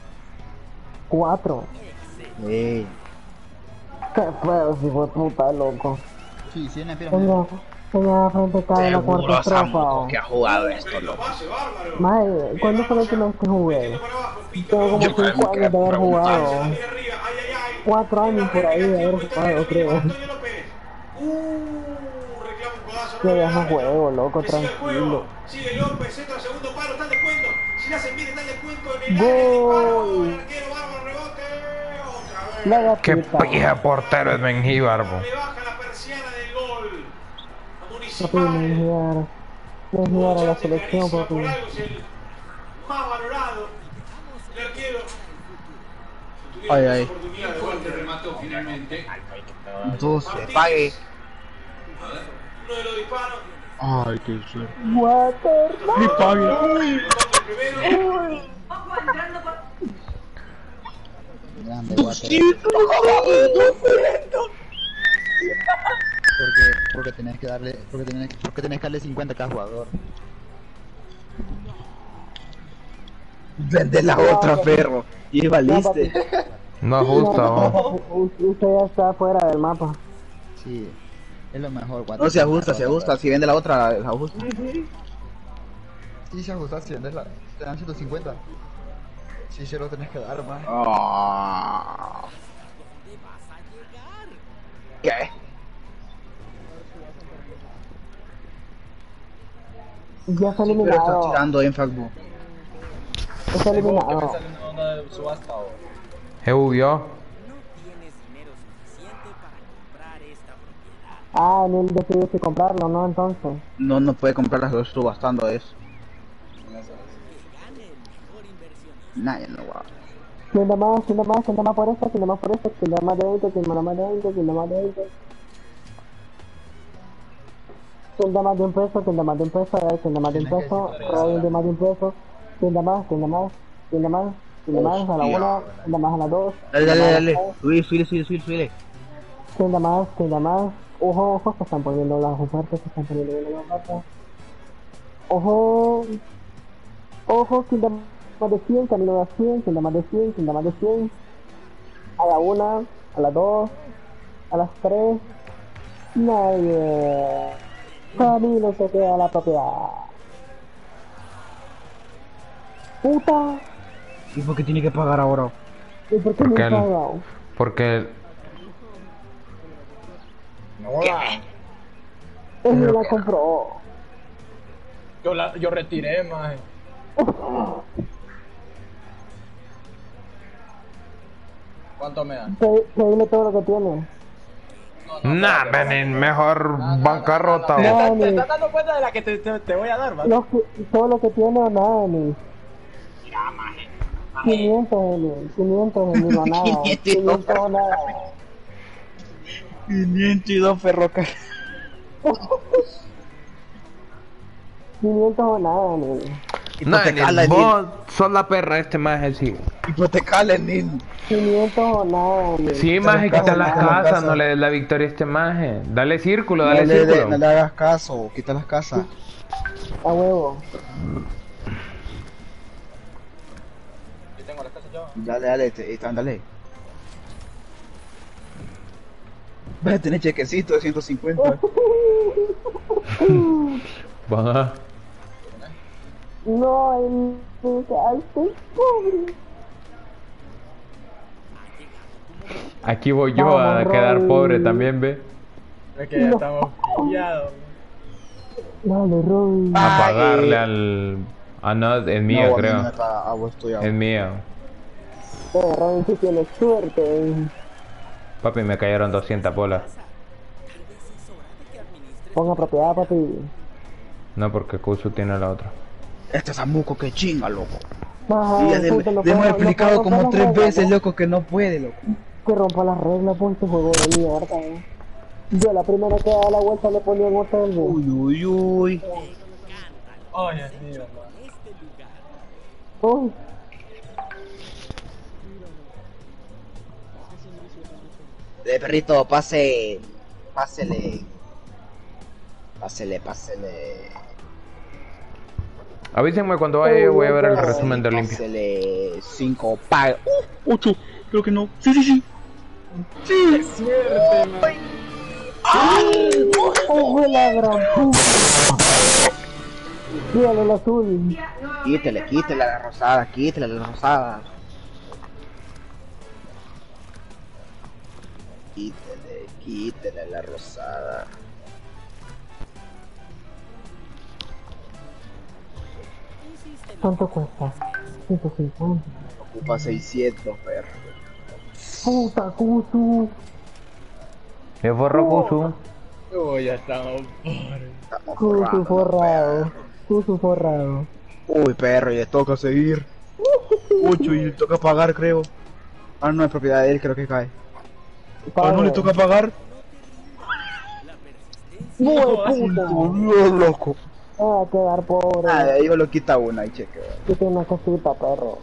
I: 4.
K: Ey.
I: Qué feo, si fue puta, loco.
M: Sí, sí, en la
I: Señora, frente cae la cuarta estrofa.
K: Que ha jugado esto, loco.
I: Mae, ¿cuándo fue la última vez que jugué? Tengo como 5 años de haber jugado. 4 años por ahí de haber jugado, creo. Que deja juego, loco, tranquilo.
L: Sigue López, entra segundo palo, está el descuento. Si le hacen bien, está el descuento en el
I: ¡Gol!
L: el arquero, bárbaro, rebote. Otra vez.
C: Qué pija portero es Mengíbar, bo.
L: Le baja la persiana del gol.
I: Papi, Mengíbar a la selección, papi.
L: Por algo es el más valorado. El arquero.
K: Ay, ay.
L: Oportunidad de Walter remató finalmente.
K: 12, pague.
L: Uno de los disparos.
K: Ay, qué suerte.
I: Water,
K: Mi pague.
I: Uy.
M: Grande, Water. Porque tenés que darle, porque tenés que darle 50 a cada jugador.
K: Vende la otra, perro. Y valiste.
C: No ajusta, bo.
I: Usted ya está fuera del mapa.
M: Sí, es lo mejor, Water.
K: No, se ajusta, se ajusta. Si vende la otra, se ajusta.
M: Sí, se ajusta, si vendes la... te dan 150. Sí, se lo tenés que dar, man.
K: ¿Qué?
I: Ya está
K: Pero
I: eliminado.
K: está tirando en Facbo.
I: Está eliminado.
C: Yo.
I: Ah, él decidió comprarlo, ¿no? Entonces.
K: No puede comprarlas, lo subastando eso. Nah, ya no va.
I: ¿Quién da más por esto? ¿Quién da más por esto? ¿Quién da más de 20? ¿Quién da más de 20? ¿Quién da más de 20? ¿Quién da más de un peso? ¿Quién da más de un peso? A ver, ¿quién da más de un peso? Robin de más de un peso. ¿Quién da más? ¿Quién da más? ¿Quién da más? ¿Quién da más? A la 1, ¿quién da más a la 2?
K: Dale. Subile.
I: ¿Quién da más? ¿Quién da más? Ojo, se están poniendo las ofertas, se están poniendo bien las ofertas. Ojo, ¿quién da más de 100? Camino a 100, ¿quién da más de 100? ¿Quién da más de 100? A la 1, a la 2, a las 3. Nadie. Camino se queda a la propiedad. Puta.
K: ¿Y por qué tiene que pagar ahora?
I: ¿Y por qué no he pagado?
C: Porque
I: Él la compró.
G: Yo retiré, maje. ¿Cuánto me dan?
I: Pedile todo lo que tiene.
C: nah, Benin, mejor bancarrota, bo.
G: ¿Te estás dando cuenta de la que te voy a dar, va?
I: Todo lo que tiene o nada, ni. 500 o nada. 500 o nada.
K: 502 ferrocarriles.
I: 500 o nada, ni.
C: Nah, vos sos la perra este maje, sí.
K: Hipotecales, ni.
I: 500 o nada, ni.
C: Sí, maje, quita las casas, no le des la victoria a este maje. Dale círculo, dale círculo.
K: No le hagas caso, quita las casas.
I: A huevo.
K: Dale, dale. Vas a tener chequecito de 150.
C: Va.
I: No, me quedaste pobre.
C: Aquí voy yo
I: Vamos,
C: a quedar
I: Robin.
C: pobre también, ve.
G: Es que ya estamos pillados.
I: Dale, Robin.
C: A pagarle al... Ah, no, es mía,
K: No, a mí
C: creo.
K: no me paga, a vos estoy
C: Es mía.
I: Robin sí tiene suerte.
C: Papi, me cayeron 200 bolas.
I: Ponga propiedad, papi.
C: No, porque Kusu tiene la otra.
K: Este Samuco que chinga, loco.
I: Ajá,
K: Y ya le
I: puta, no
K: le hemos
I: puedo-
K: explicado
I: no puedo
K: como
I: romper
K: 3
I: las
K: veces,
I: reglas,
K: loco, que no puede, loco.
I: que rompa las reglas, pues este juego de mierda. Yo la primera que daba la vuelta le ponía en hotel.
K: Uy, uy, uy.
G: Ay, Dios mío.
I: Uy.
K: Perrito, pásele. Pásele.
C: Avísenme cuando vaya, voy a ver el resumen de Olimpia.
K: Pásele 5 paga. 8, creo que no. Sí.
G: ¡Qué suerte, man!
I: ¡Oh, la gran puta! Míralo el azul.
K: Quítele la rosada, quítele la rosada. Quítele la rosada.
I: ¿Cuánto cuesta? 150.
K: Ocupa 600, perro.
I: Puta, Kusu.
C: Me borró Kusu.
G: Uy, ya estamos pobres.
K: Estamos
I: Kusu
K: forrando,
I: forrado. Kusu forrado.
K: Uy, perro, y le toca seguir. Mucho, y le toca pagar, creo. Ah, no, es propiedad de él, creo que cae. Ah, no le toca pagar.
I: ¡Muy puta!
K: Loco.
I: Ah, quedar pobre.
K: Ah, de ahí lo quita una y cheque.
I: Que tiene una casita, perro.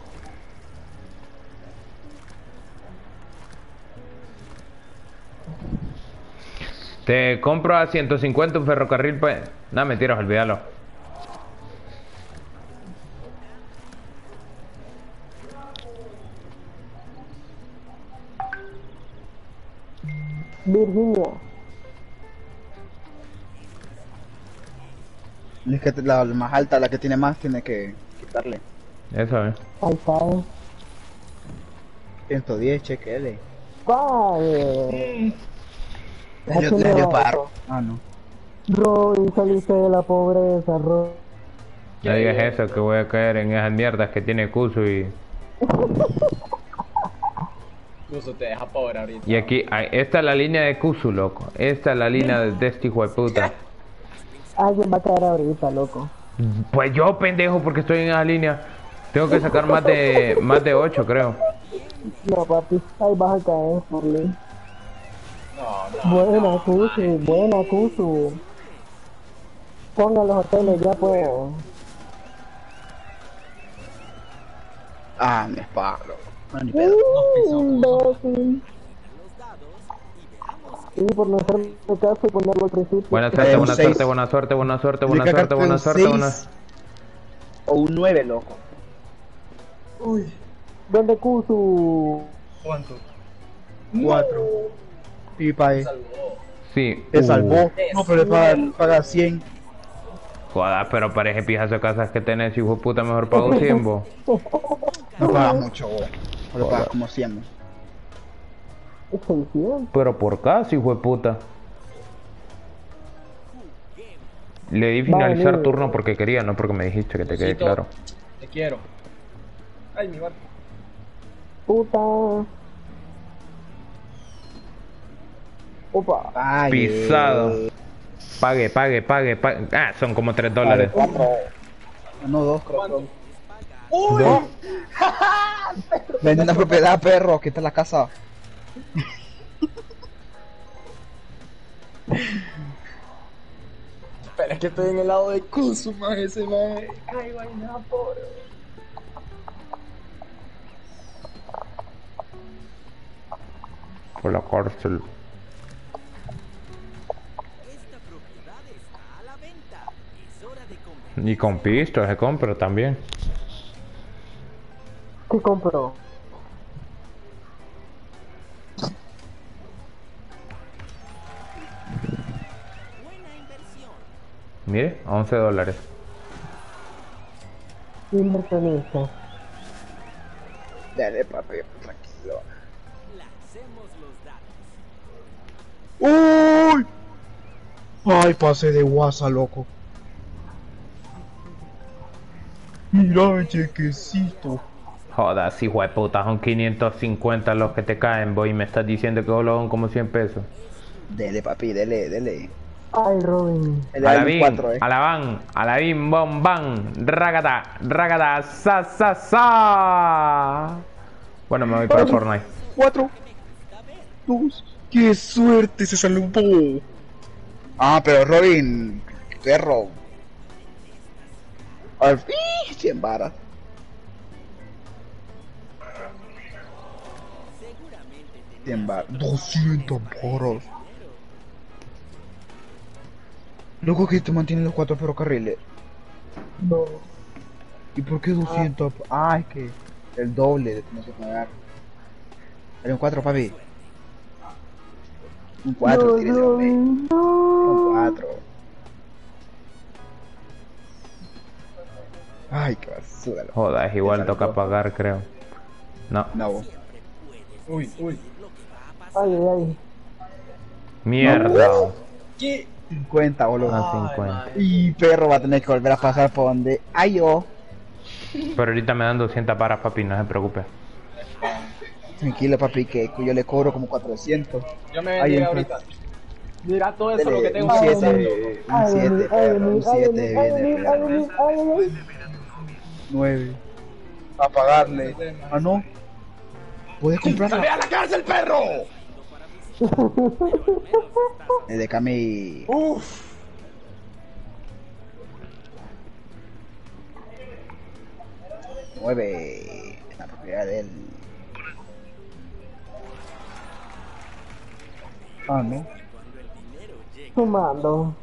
C: Te compro a 150 un ferrocarril, pues. No, mentiras, olvídalo.
I: Virginia.
K: Es que la más alta, la que tiene más, tiene que quitarle.
C: Eso,
I: Ahí está.
K: 110, chequele.
I: ¡Padre!
K: Le dio paro. Ah, no.
I: Robin, saliste de la pobreza, Robin.
C: No digas eso, que voy a caer en esas mierdas que tiene Kusu y...
G: Incluso te deja pobre ahorita.
C: Y aquí, esta es la línea de Kusu, loco. Esta es la línea de este hijo de puta.
I: Alguien va a caer ahorita, loco.
C: Pues yo, pendejo, porque estoy en esa línea. Tengo que sacar más de 8, creo.
I: No, papi, ahí vas a caer, Marlene.
G: No.
I: Buena, Kusu, buena, Kusu. Pongan los hoteles ya, pues.
K: Ah, me esparo. No, ni pedo.
I: Imbécil. Y por no hacerme caso y ponerlo al principio.
C: Buena suerte, buena suerte, buena suerte, buena suerte, buena suerte, buena suerte, buena...
K: O un 9, loco.
I: Uy. ¿Dónde Kusu?
G: ¿Cuánto?
K: 4. Y pague.
C: Sí.
K: Te salvó. No, pero le paga 100.
C: Joder, pero parece pijazo de casas que tenés, hijo de puta, mejor pago 100, vos.
K: No paga mucho, vos. Solo paga como 100.
I: 600.
C: Pero por casa, hijo de puta. Le di finalizar
I: Vale.
C: turno porque quería, no porque me dijiste, que te quede
G: Cosito,
C: claro.
G: Te quiero. Ay, mi barco.
I: Puta. Opa.
K: Pague.
C: Pisado. Pague. Ah, son como $3.
K: 4. No, 2, creo.
I: ¡Uy!
C: Dos.
K: Vende una propiedad, perro, que está en la casa.
G: Pero es que estoy en el lado de Kusu, man, ese man. Ay, vaina, pobre.
C: Por la cárcel. Y con pisto se compra también.
I: ¿Qué compró?
C: Mire, $11.
I: Inversionista.
K: Dale, papi, tranquilo.
A: ¡Uy! Ay, pasé de guasa, loco. Mira el chequecito.
C: Jodas, hijo de puta, son 550 los que te caen, boy, y me estás diciendo que solo son como 100 pesos.
K: Dele, papi, dele.
I: Ay, Robin.
C: Alabín, bom, bam, ragata, sa. Bueno, me voy para Fortnite.
A: 4, 2, qué suerte, se salvó.
K: Ah, pero Robin, perro. Al fin, 100 varas. $100. 200 varas. Loco, que te mantienen los 4 ferrocarriles.
I: No.
K: ¿Y por qué 200? Ah, es que el doble de tienes que pagar. Era un 4, papi. Un 4, tienes que pagar. Un 4. Ay, qué basura.
C: Jodas, igual toca pagar, creo. No.
G: Uy.
I: Ay.
C: Mierda.
G: ¿Qué?
K: 50, boludo.
C: Ah, 50.
K: Y perro va a tener que volver a pasar por donde. ¡Ay, yo!
C: Pero ahorita me dan 200 varas, papi, no se preocupe.
K: Tranquilo, papi, que yo le cobro como 400.
G: Yo me vendí ahorita. Mira todo eso lo que tengo.
K: Un 7, perro, un 7 viene, perro. 9. A pagarle. Ah, no. ¿Puedes comprarla?
G: ¡Sale a la cárcel, perro!
K: De Cami.
G: Uff.
K: Mueve la propiedad de él. Ah, no.
I: Sumando.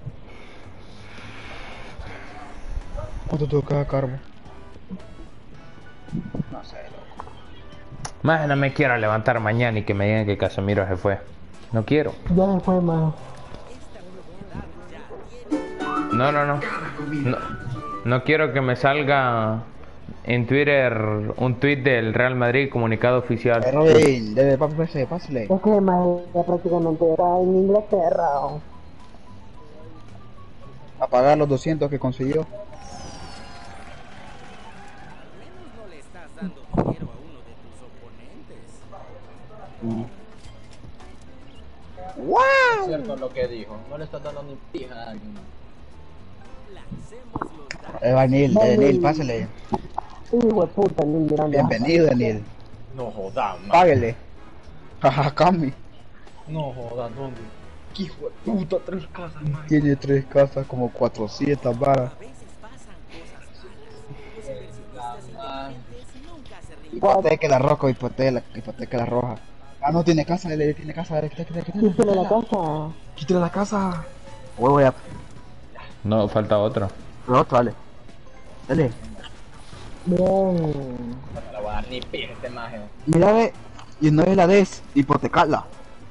K: ¿Cuánto toca carbo? No sé, loco.
C: Más no me quiero levantar mañana y que me digan que Casemiro se fue. No quiero.
I: Ya se fue más.
C: No quiero que me salga en Twitter un tweet del Real Madrid comunicado oficial.
K: Robin, debe pásale.
I: Es que más ya prácticamente era en Inglaterra.
K: A pagar los 200 que consiguió.
G: ¡Wow! Es cierto lo que dijo. No le estás dando ni pija a alguien.
K: Daniel, pásale.
I: Hijo de puta, Nil Miranda.
K: Bienvenido, Daniel.
G: No jodas, man.
K: Páguele. Jaja, Cami.
G: No jodas, ¿dónde?
K: ¿Qué hijo de puta? 3 casas, man. Tiene 3 casas, como 400 varas. Hipoteca la roja, hipoteca la roja. Ah, no tiene casa, él tiene casa.
I: Quítale la casa.
K: Quítale la casa. Voy a...
C: No, falta otro.
K: Otro, dale. Dale.
I: Bien.
G: No le voy a dar ni pija este maje.
K: Mira, ve. Y no es la des, hipotecarla.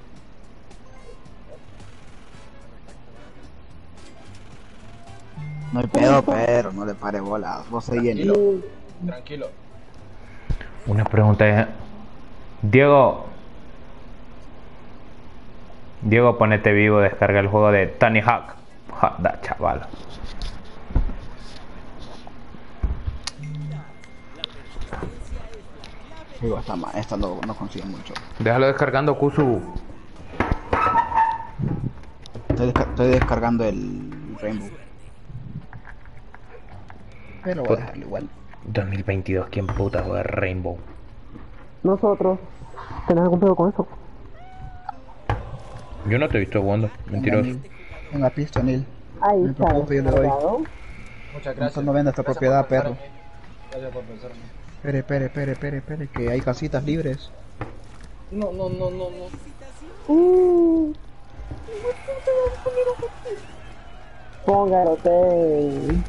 K: No hay pedo, pero no le pare bola. Vos seguís.
G: Tranquilo.
C: Una pregunta es... Diego, ponete vivo, descarga el juego de Tony Hawk. Joda, chaval.
K: Digo, esta no consigue mucho.
C: Déjalo descargando, Kusu.
K: Estoy descargando el Rainbow. Pero voy a dejarlo igual.
C: 2022, ¿quién puta juega Rainbow?
I: Nosotros. ¿Tenés algún pedo con eso?
C: Yo no te he visto jugando, mentiroso.
K: En la pista, Neil.
I: Ahí está.
K: Yo le doy.
G: Muchas gracias.
K: No venda esta propiedad, perro.
G: Gracias por pensarme.
K: Espere, que hay casitas libres.
G: No.
I: Póngalo, hotel.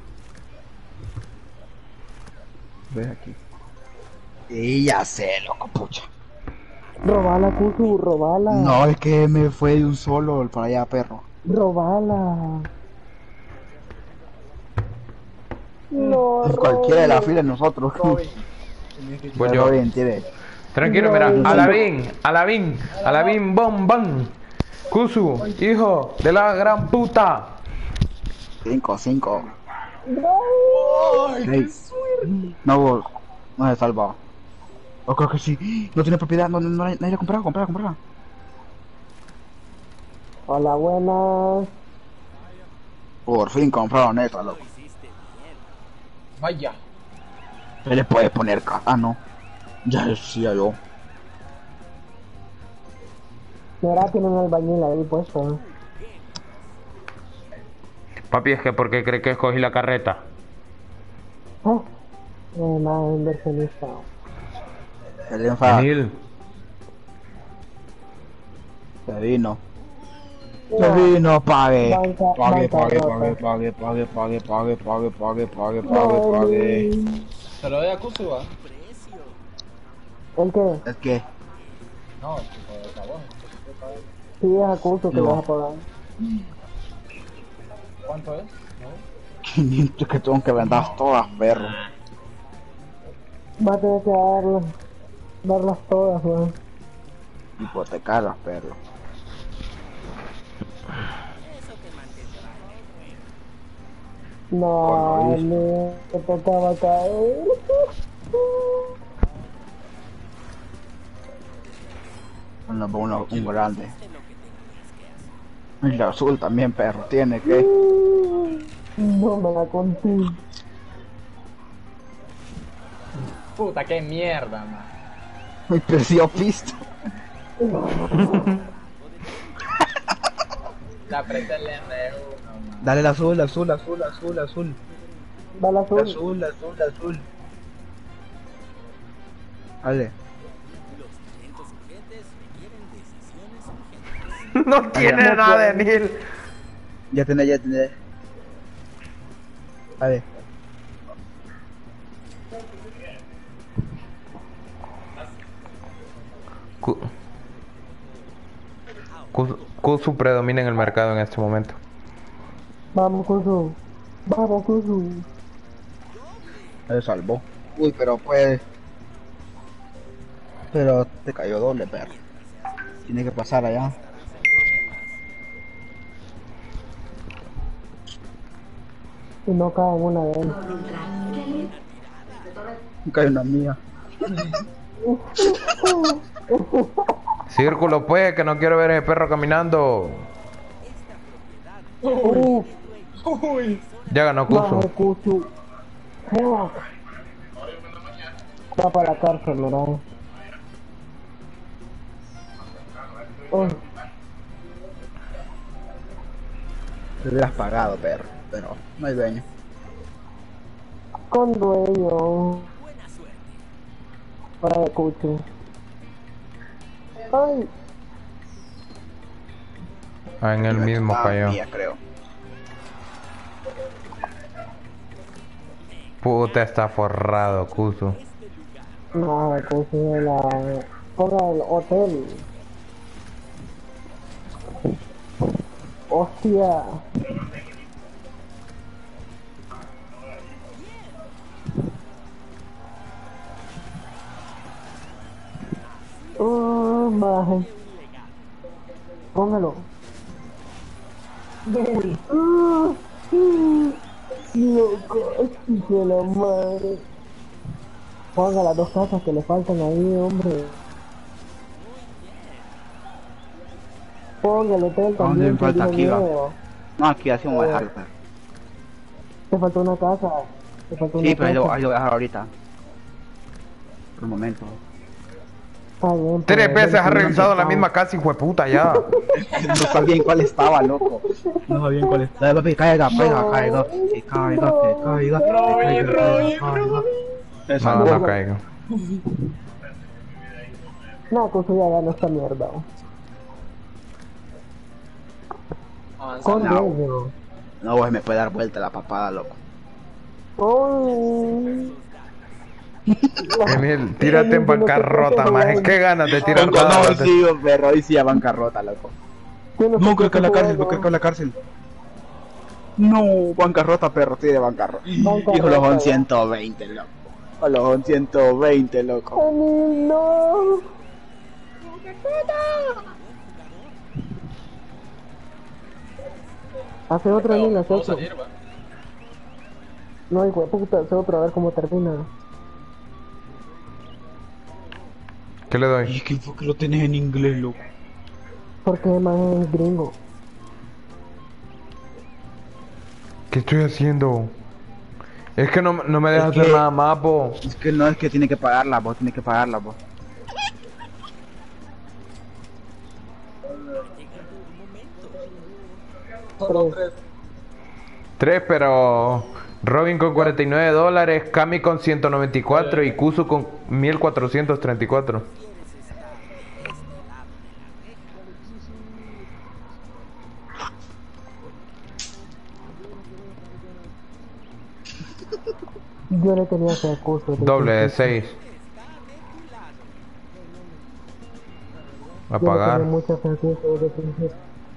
K: Ves aquí. Y ya sé, loco, pucha.
I: Robala, Kusu, robala.
K: No, es que me fue de un solo para allá, perro.
I: Robala. No,
K: En cualquiera de las filas nosotros.
C: Pues yo.
K: Robin tiene.
C: Tranquilo, mira. Alabín, bom. Kusu, hijo de la gran puta.
K: 5. 6. No se salva. O creo que sí. No tiene propiedad, no nadie la compraba, compraba.
I: Hola, buenas.
K: Por fin compraron esa, loco.
G: Vaya.
K: ¿Qué le puedes poner Ah, no. Ya decía yo.
I: Mira, tiene un albañil ahí puesto.
C: Papi, es que ¿por qué cree que escogí la carreta?
I: Más inversionista.
K: Se le enfada.
C: Emil.
K: Se vino, pague.
I: Pague.
G: ¿Se lo doy a Kusu, va?
I: ¿El qué?
K: ¿El qué?
G: No, tipo de sabor.
I: Sí, es a Kusu que
K: No.
I: lo vas a pagar.
G: ¿Cuánto es?
K: 500 que tengo que vender todas, perro.
I: Va a tener que darlas todas, weón.
K: Hipotecarlas, perro.
I: No, te tocaba caer.
K: Un grande. Y la azul también, perro. Tiene que.
I: No me la conté.
G: Puta, qué mierda, man.
K: Me perdió pista.
G: La apreté el R1, man.
K: Dale el azul.
I: Dale azul.
K: Azul. Dale.
C: No tiene nada, Emil.
K: Ya tenés. Dale.
C: Kusu predomina en el mercado en este momento.
I: Vamos, Kusu.
K: Se salvó. Uy, pero pues. Pero te cayó doble, perro. Tiene que pasar allá.
I: Y no cae en una de él.
K: Cae una mía.
C: Círculo, pues, que no quiero ver ese perro caminando. Ya ganó Kusu.
I: Kusu. Va para la cárcel, ¿verdad?
K: Te hubieras pagado, perro. Pero no hay dueño.
I: Con dueño. Para el Kusu. Ay.
C: Ah, en el mismo cayó.
K: Mía, creo.
C: Puta, está forrado, Kusu.
I: No, Kusu de la... Ponga el hotel. Hostia. Oh, maje. Póngalo. Loco, de la madre. Ponga las dos casas que le faltan ahí, hombre. Ponga el hotel
K: ¿Dónde
I: también.
K: me falta
I: que
K: aquí,
I: tiene
K: va?
I: miedo.
K: No, aquí así vamos a dejarlo, perro.
I: Te faltó una casa. Te faltó una
K: Sí, pero ahí
I: casa.
K: lo voy a dejar ahorita. Por un momento.
I: Está bien,
C: 3
I: pero
C: veces has
I: 25
C: revisado la
I: centavos.
C: misma casa, hijo de puta, ya.
K: No sabía en cuál estaba, loco. No sabía en cuál estaba. Dale, papi, caiga. Que caiga.
C: No caigo.
I: No, Kusu ya ganó esta mierda. Con
K: No.
I: dueño.
K: No, güey, me puede dar vuelta la papada, loco.
I: Uy.
C: Emil, tírate en bancarrota, maje. ¿Qué ganas de tirar nada?
K: Sí, perro, hoy sí a bancarrota, loco. No, creo que en la cárcel, creo que en la cárcel. No, bancarrota, perro, estoy de bancarrota.
I: Bancarrota,
K: Hijo, los son
I: ya.
K: 120, loco. O los son 120, loco.
I: Emil, no. Hace otro, Emil, hace
G: Puedo
I: otro.
G: salir, va.
I: No, hijo de puta, hace otro, a ver cómo termina.
C: ¿Qué le doy?
K: ¿Y qué fue que lo tenés en inglés, loco?
I: Porque más es gringo.
C: ¿Qué estoy haciendo? Es que no me dejas
K: Es
C: hacer
K: que-
C: nada más, po.
K: Es que no es que tiene que pagarla, vos tienes que pagarla, vos.
G: Solo 3.
C: 3, pero Robin con $49, Kami con 194 y Kuzu con 1434.
I: Yo le tenía ese curso.
C: Doble de 6. A pagar.
I: Mucha fe al curso desde el principio.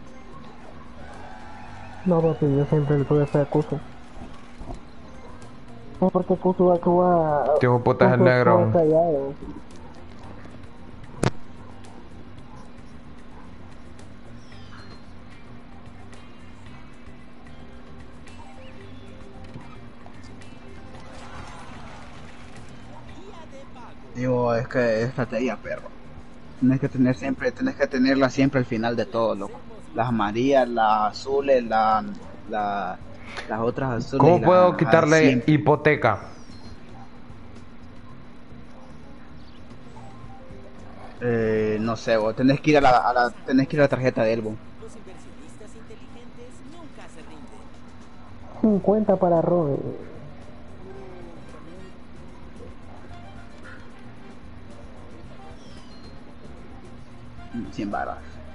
I: No, papi, yo siempre le tuve fe al curso. No, porque Kusu actúa...
C: Este hijo de puta es el negro.
I: Callado.
K: Digo, es que es estrategia, perro. Tienes que tener siempre, tienes que tenerla siempre al final de todo, loco. Las amarillas, las azules, las otras azules.
C: ¿Cómo
K: y
C: puedo
K: las
C: quitarle
K: siempre.
C: hipoteca?
K: No sé, vos tenés que ir a tenés que ir a la tarjeta de Elbo.
I: 50 para Robin.
K: Sin varas.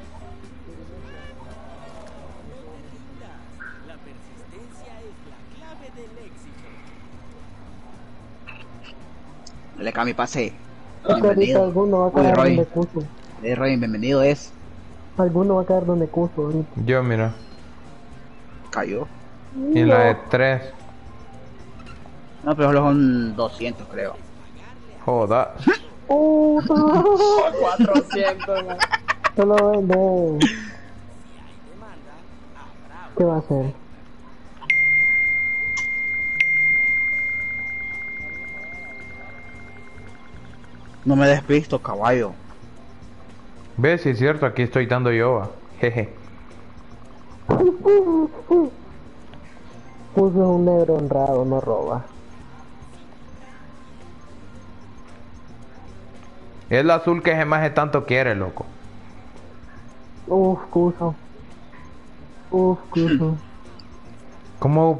D: La persistencia es la clave del éxito.
K: Le cambio pase.
I: Es que ahorita
K: Bienvenido.
I: alguno va a
K: Uy,
I: caer
K: Robin.
I: donde Kusu.
K: Robin, bienvenido es.
I: Alguno va a caer donde Kusu ahorita.
C: Yo, mira.
K: Cayó.
C: Y la de 3.
K: No, pero solo son 200, creo.
C: Joda.
G: 400, man.
I: Solo vende. ¿Qué va a hacer?
K: No me despisto, caballo.
C: ¿Ves? Si es cierto, aquí estoy dando yo, va. Jeje.
I: Kusu es un negro honrado, no roba.
C: Es la azul que ese maje tanto quiere, loco.
I: Uf, Kusu. Uf, Kusu.
C: ¿Cómo hago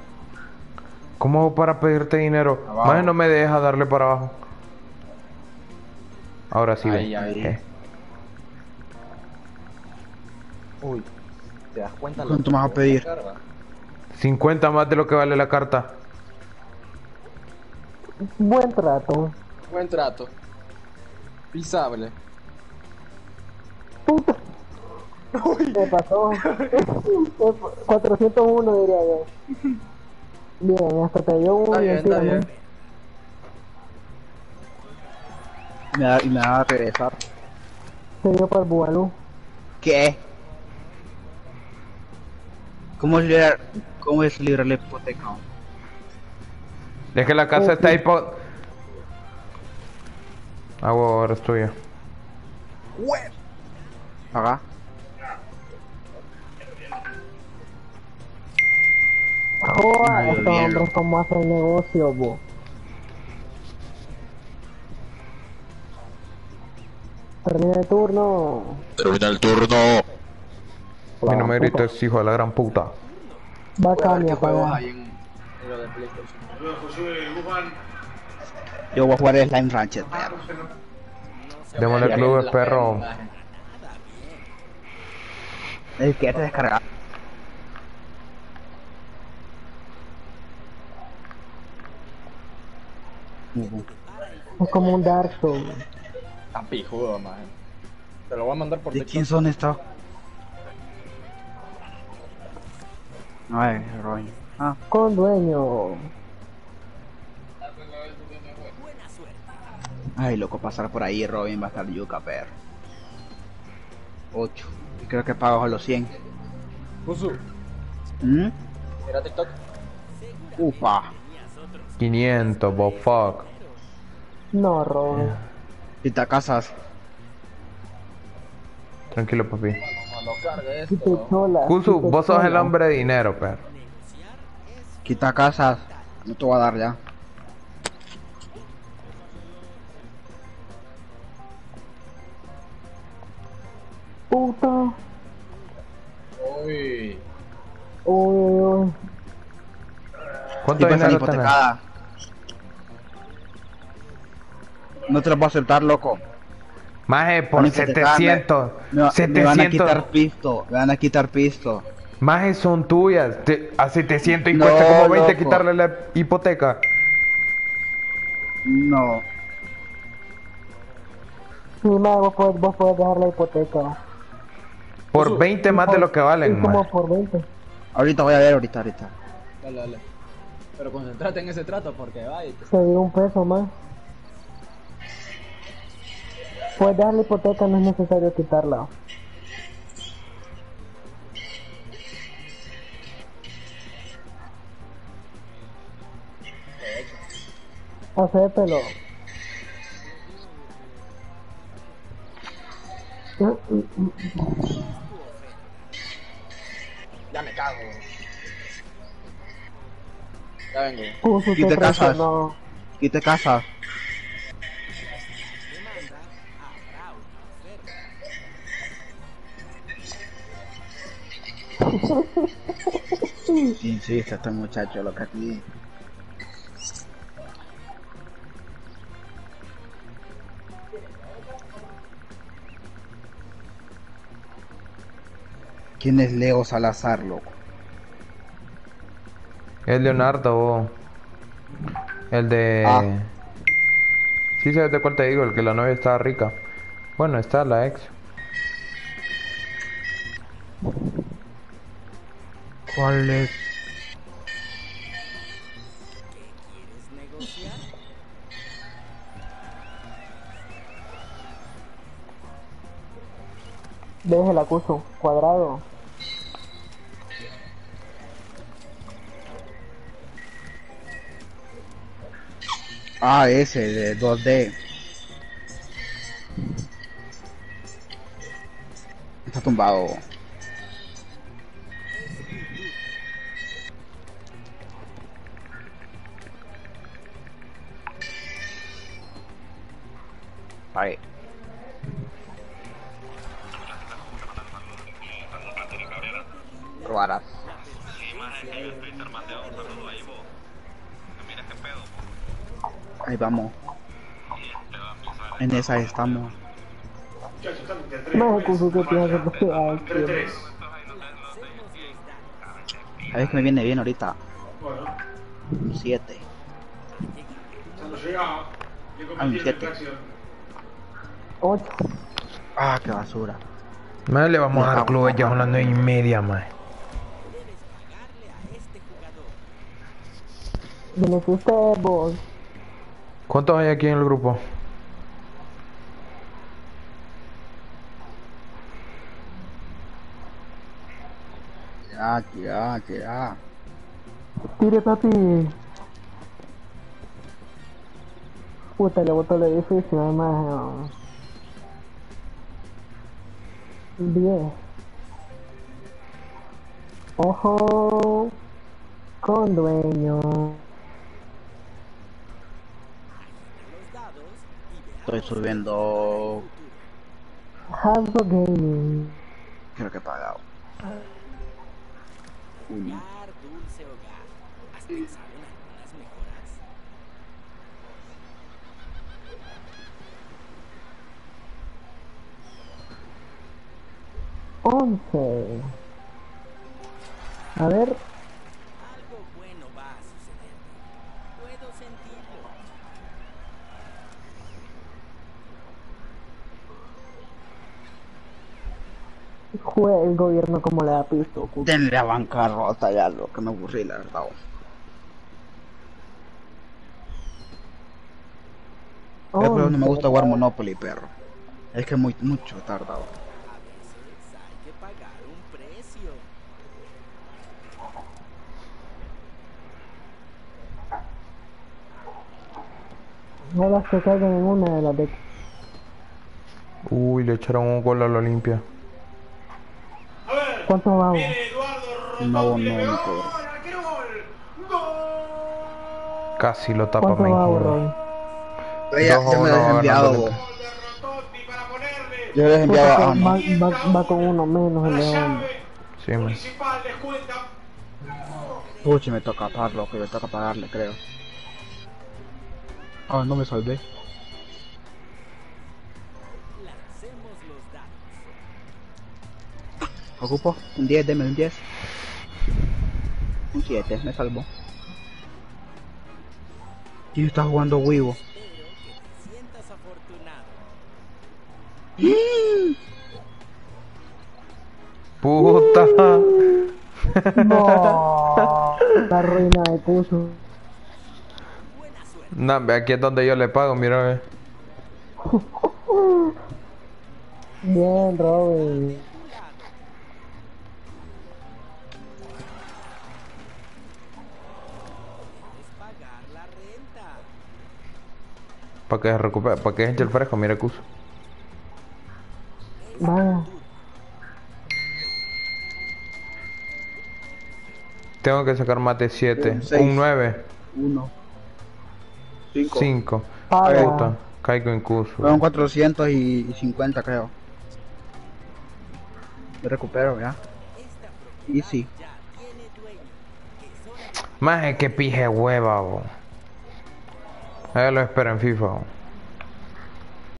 C: para pedirte dinero?
K: Abajo.
C: Maje no me deja darle para abajo. Ahora sí,
G: Ahí,
C: ve.
G: ahí. Uy, ¿te das cuenta?
K: ¿Cuánto me vas a pedir?
C: 50 más de lo que vale la carta.
I: Buen trato.
G: Buen trato. Pisable.
I: ¿Qué pasó? 401 diría yo. Bien, hasta te dio un
G: Está bien.
K: Y me va a regresar.
I: Te dio para el Bubalú.
K: ¿Qué? ¿Cómo es libre la hipoteca?
C: Es que la casa está hipo... Ah, bueno, ahora es tuya.
K: Paga.
I: Joder,
K: Ay,
I: estos
K: bien,
I: hombres cómo hacen negocio, bo. Termina el turno.
O: Termina el turno.
C: A mí no me grites, hijo de la gran puta.
I: Va a cambiar para
G: Lo de PlayStation.
K: Yo voy a jugar Slime Rancher, perro.
C: Démosle clubes, perro.
K: El que te descarga.
I: Es como un Dark Souls.
G: Tan pijudo, man. Te lo voy a mandar por
K: ¿De
G: texto.
K: quién son estos? Ay, Robin. Ah,
I: Con dueño.
K: ay, loco, pasar por ahí, Robin va a estar yuca, perro. 8. Creo que pago a los 100.
G: Pusu,
K: ¿Mm?
G: mira TikTok.
K: Upa.
C: 500, Bob fuck.
I: No, Robin.
K: Quita casas.
C: Tranquilo, papi.
G: Cuando cargue
I: Quite
G: esto.
I: chola.
C: Kusu,
I: quite
C: vos sos el
I: chola.
C: hombre de dinero, perro.
K: Quita casas. No te voy a dar ya.
I: Puta.
G: Uy.
I: Uy.
C: ¿Cuánto
K: Tipo, están
C: dinero tenés?
K: hipotecadas. No te lo puedo aceptar, loco.
C: Maje, por
K: Van a hipotecar,
C: 700.
K: me van a
C: 700.
K: quitar pisto. Me van a quitar pisto.
C: Maje, son tuyas. A 700 y
K: No,
C: cuesta como 20
K: loco.
C: quitarle la hipoteca.
K: No.
I: Sí, ma, vos podés dejar la hipoteca.
C: Por 20 más de lo que valen,
I: Es como
C: maje.
I: por 20.
K: Ahorita voy a ver, ahorita.
G: Dale, dale. Pero concentrate en ese trato porque va y te...
I: Te dio un peso más. Puedes dejar la hipoteca, no es necesario quitarla. Acéptelo.
G: Ya me cago. Ya vengo.
I: Puso
K: Quite
I: te
K: casas.
I: traicionó.
K: Quite casas. Insiste este muchacho, lo que aquí. ¿Quién es Leo Salazar, loco?
C: Es Leonardo, vos. El de...
K: Ah.
C: Sí, sabes de cuál te digo, el que la novia estaba rica. Bueno, está la ex.
K: ¿Cuál es?
I: Deje el acuso. Cuadrado.
K: Ah, ese de 2D. Está tumbado. Ahí. Robarás. Ahí vamos. En esa estamos.
I: Más acuso que te hace porque hay
L: 3-3.
K: Sabes que me viene bien ahorita.
L: Bueno,
K: 7.
L: cuando llega, le
K: Ah,
L: cometí
K: un
L: esta
K: 7.
L: infracción.
I: 8.
K: Ah, qué basura.
C: Maje, le vamos a dar clubes ya son las 9:30, maje.
I: Veniste usted, vos.
C: ¿Cuántos hay aquí en el grupo?
K: Ya.
I: Tire, papi. Puta, le botó el edificio, además. 10. Ojo. Con dueño.
K: Estoy subiendo.
I: Hasbro Gaming.
K: Creo que he pagado. Uno.
D: Dulce hogar. ¿Has pensado en algunas mejoras?
I: 11. A ver.
D: Algo bueno va a suceder. Puedo sentirlo.
I: Jue el gobierno como le da piso.
K: Denle a bancarrota ya, lo que me aburrí, la verdad. Pero no me gusta jugar Monopoly, perro. Es que mucho tardado.
D: Hay que pagar un precio.
I: No las que caigan en una de las de...
C: Uy, le echaron un gol a la Olimpia.
I: ¿Cuánto va?
K: No,
C: Casi lo tapa
I: ¿Cuánto va,
C: Mengíbar.
I: Ron?
K: Ya me lo he enviado, vos. Yo les he enviado a
I: Va con uno menos el León.
C: Sí, man.
K: Pucha, me toca pagarlo, que me toca pagarle, creo. Ah, no me salvé.
D: Lancemos los dados.
K: Ocupo un 10, deme un 10. Un 7, me salvó. ¿Quién está jugando Wivo?
D: Sientas afortunado.
C: Puta.
I: No, la ruina de puso.
C: No, ve, aquí es donde yo le pago, mira, ve.
I: Bien, Robin.
D: Pagar la renta.
C: Para que se recupere, para que se eche el fresco, mira, Cuso.
I: Vaya.
C: Tengo que sacar más de 7.
K: Un seis.
C: Un 9.
K: 1. 5.
C: 5.
I: Paga.
C: Puta, caigo en Cuso.
K: Fueron 450, creo. Me recupero, ya. Y sí.
C: Más es que pije hueva, bo. Ahí lo espero en FIFA, bo.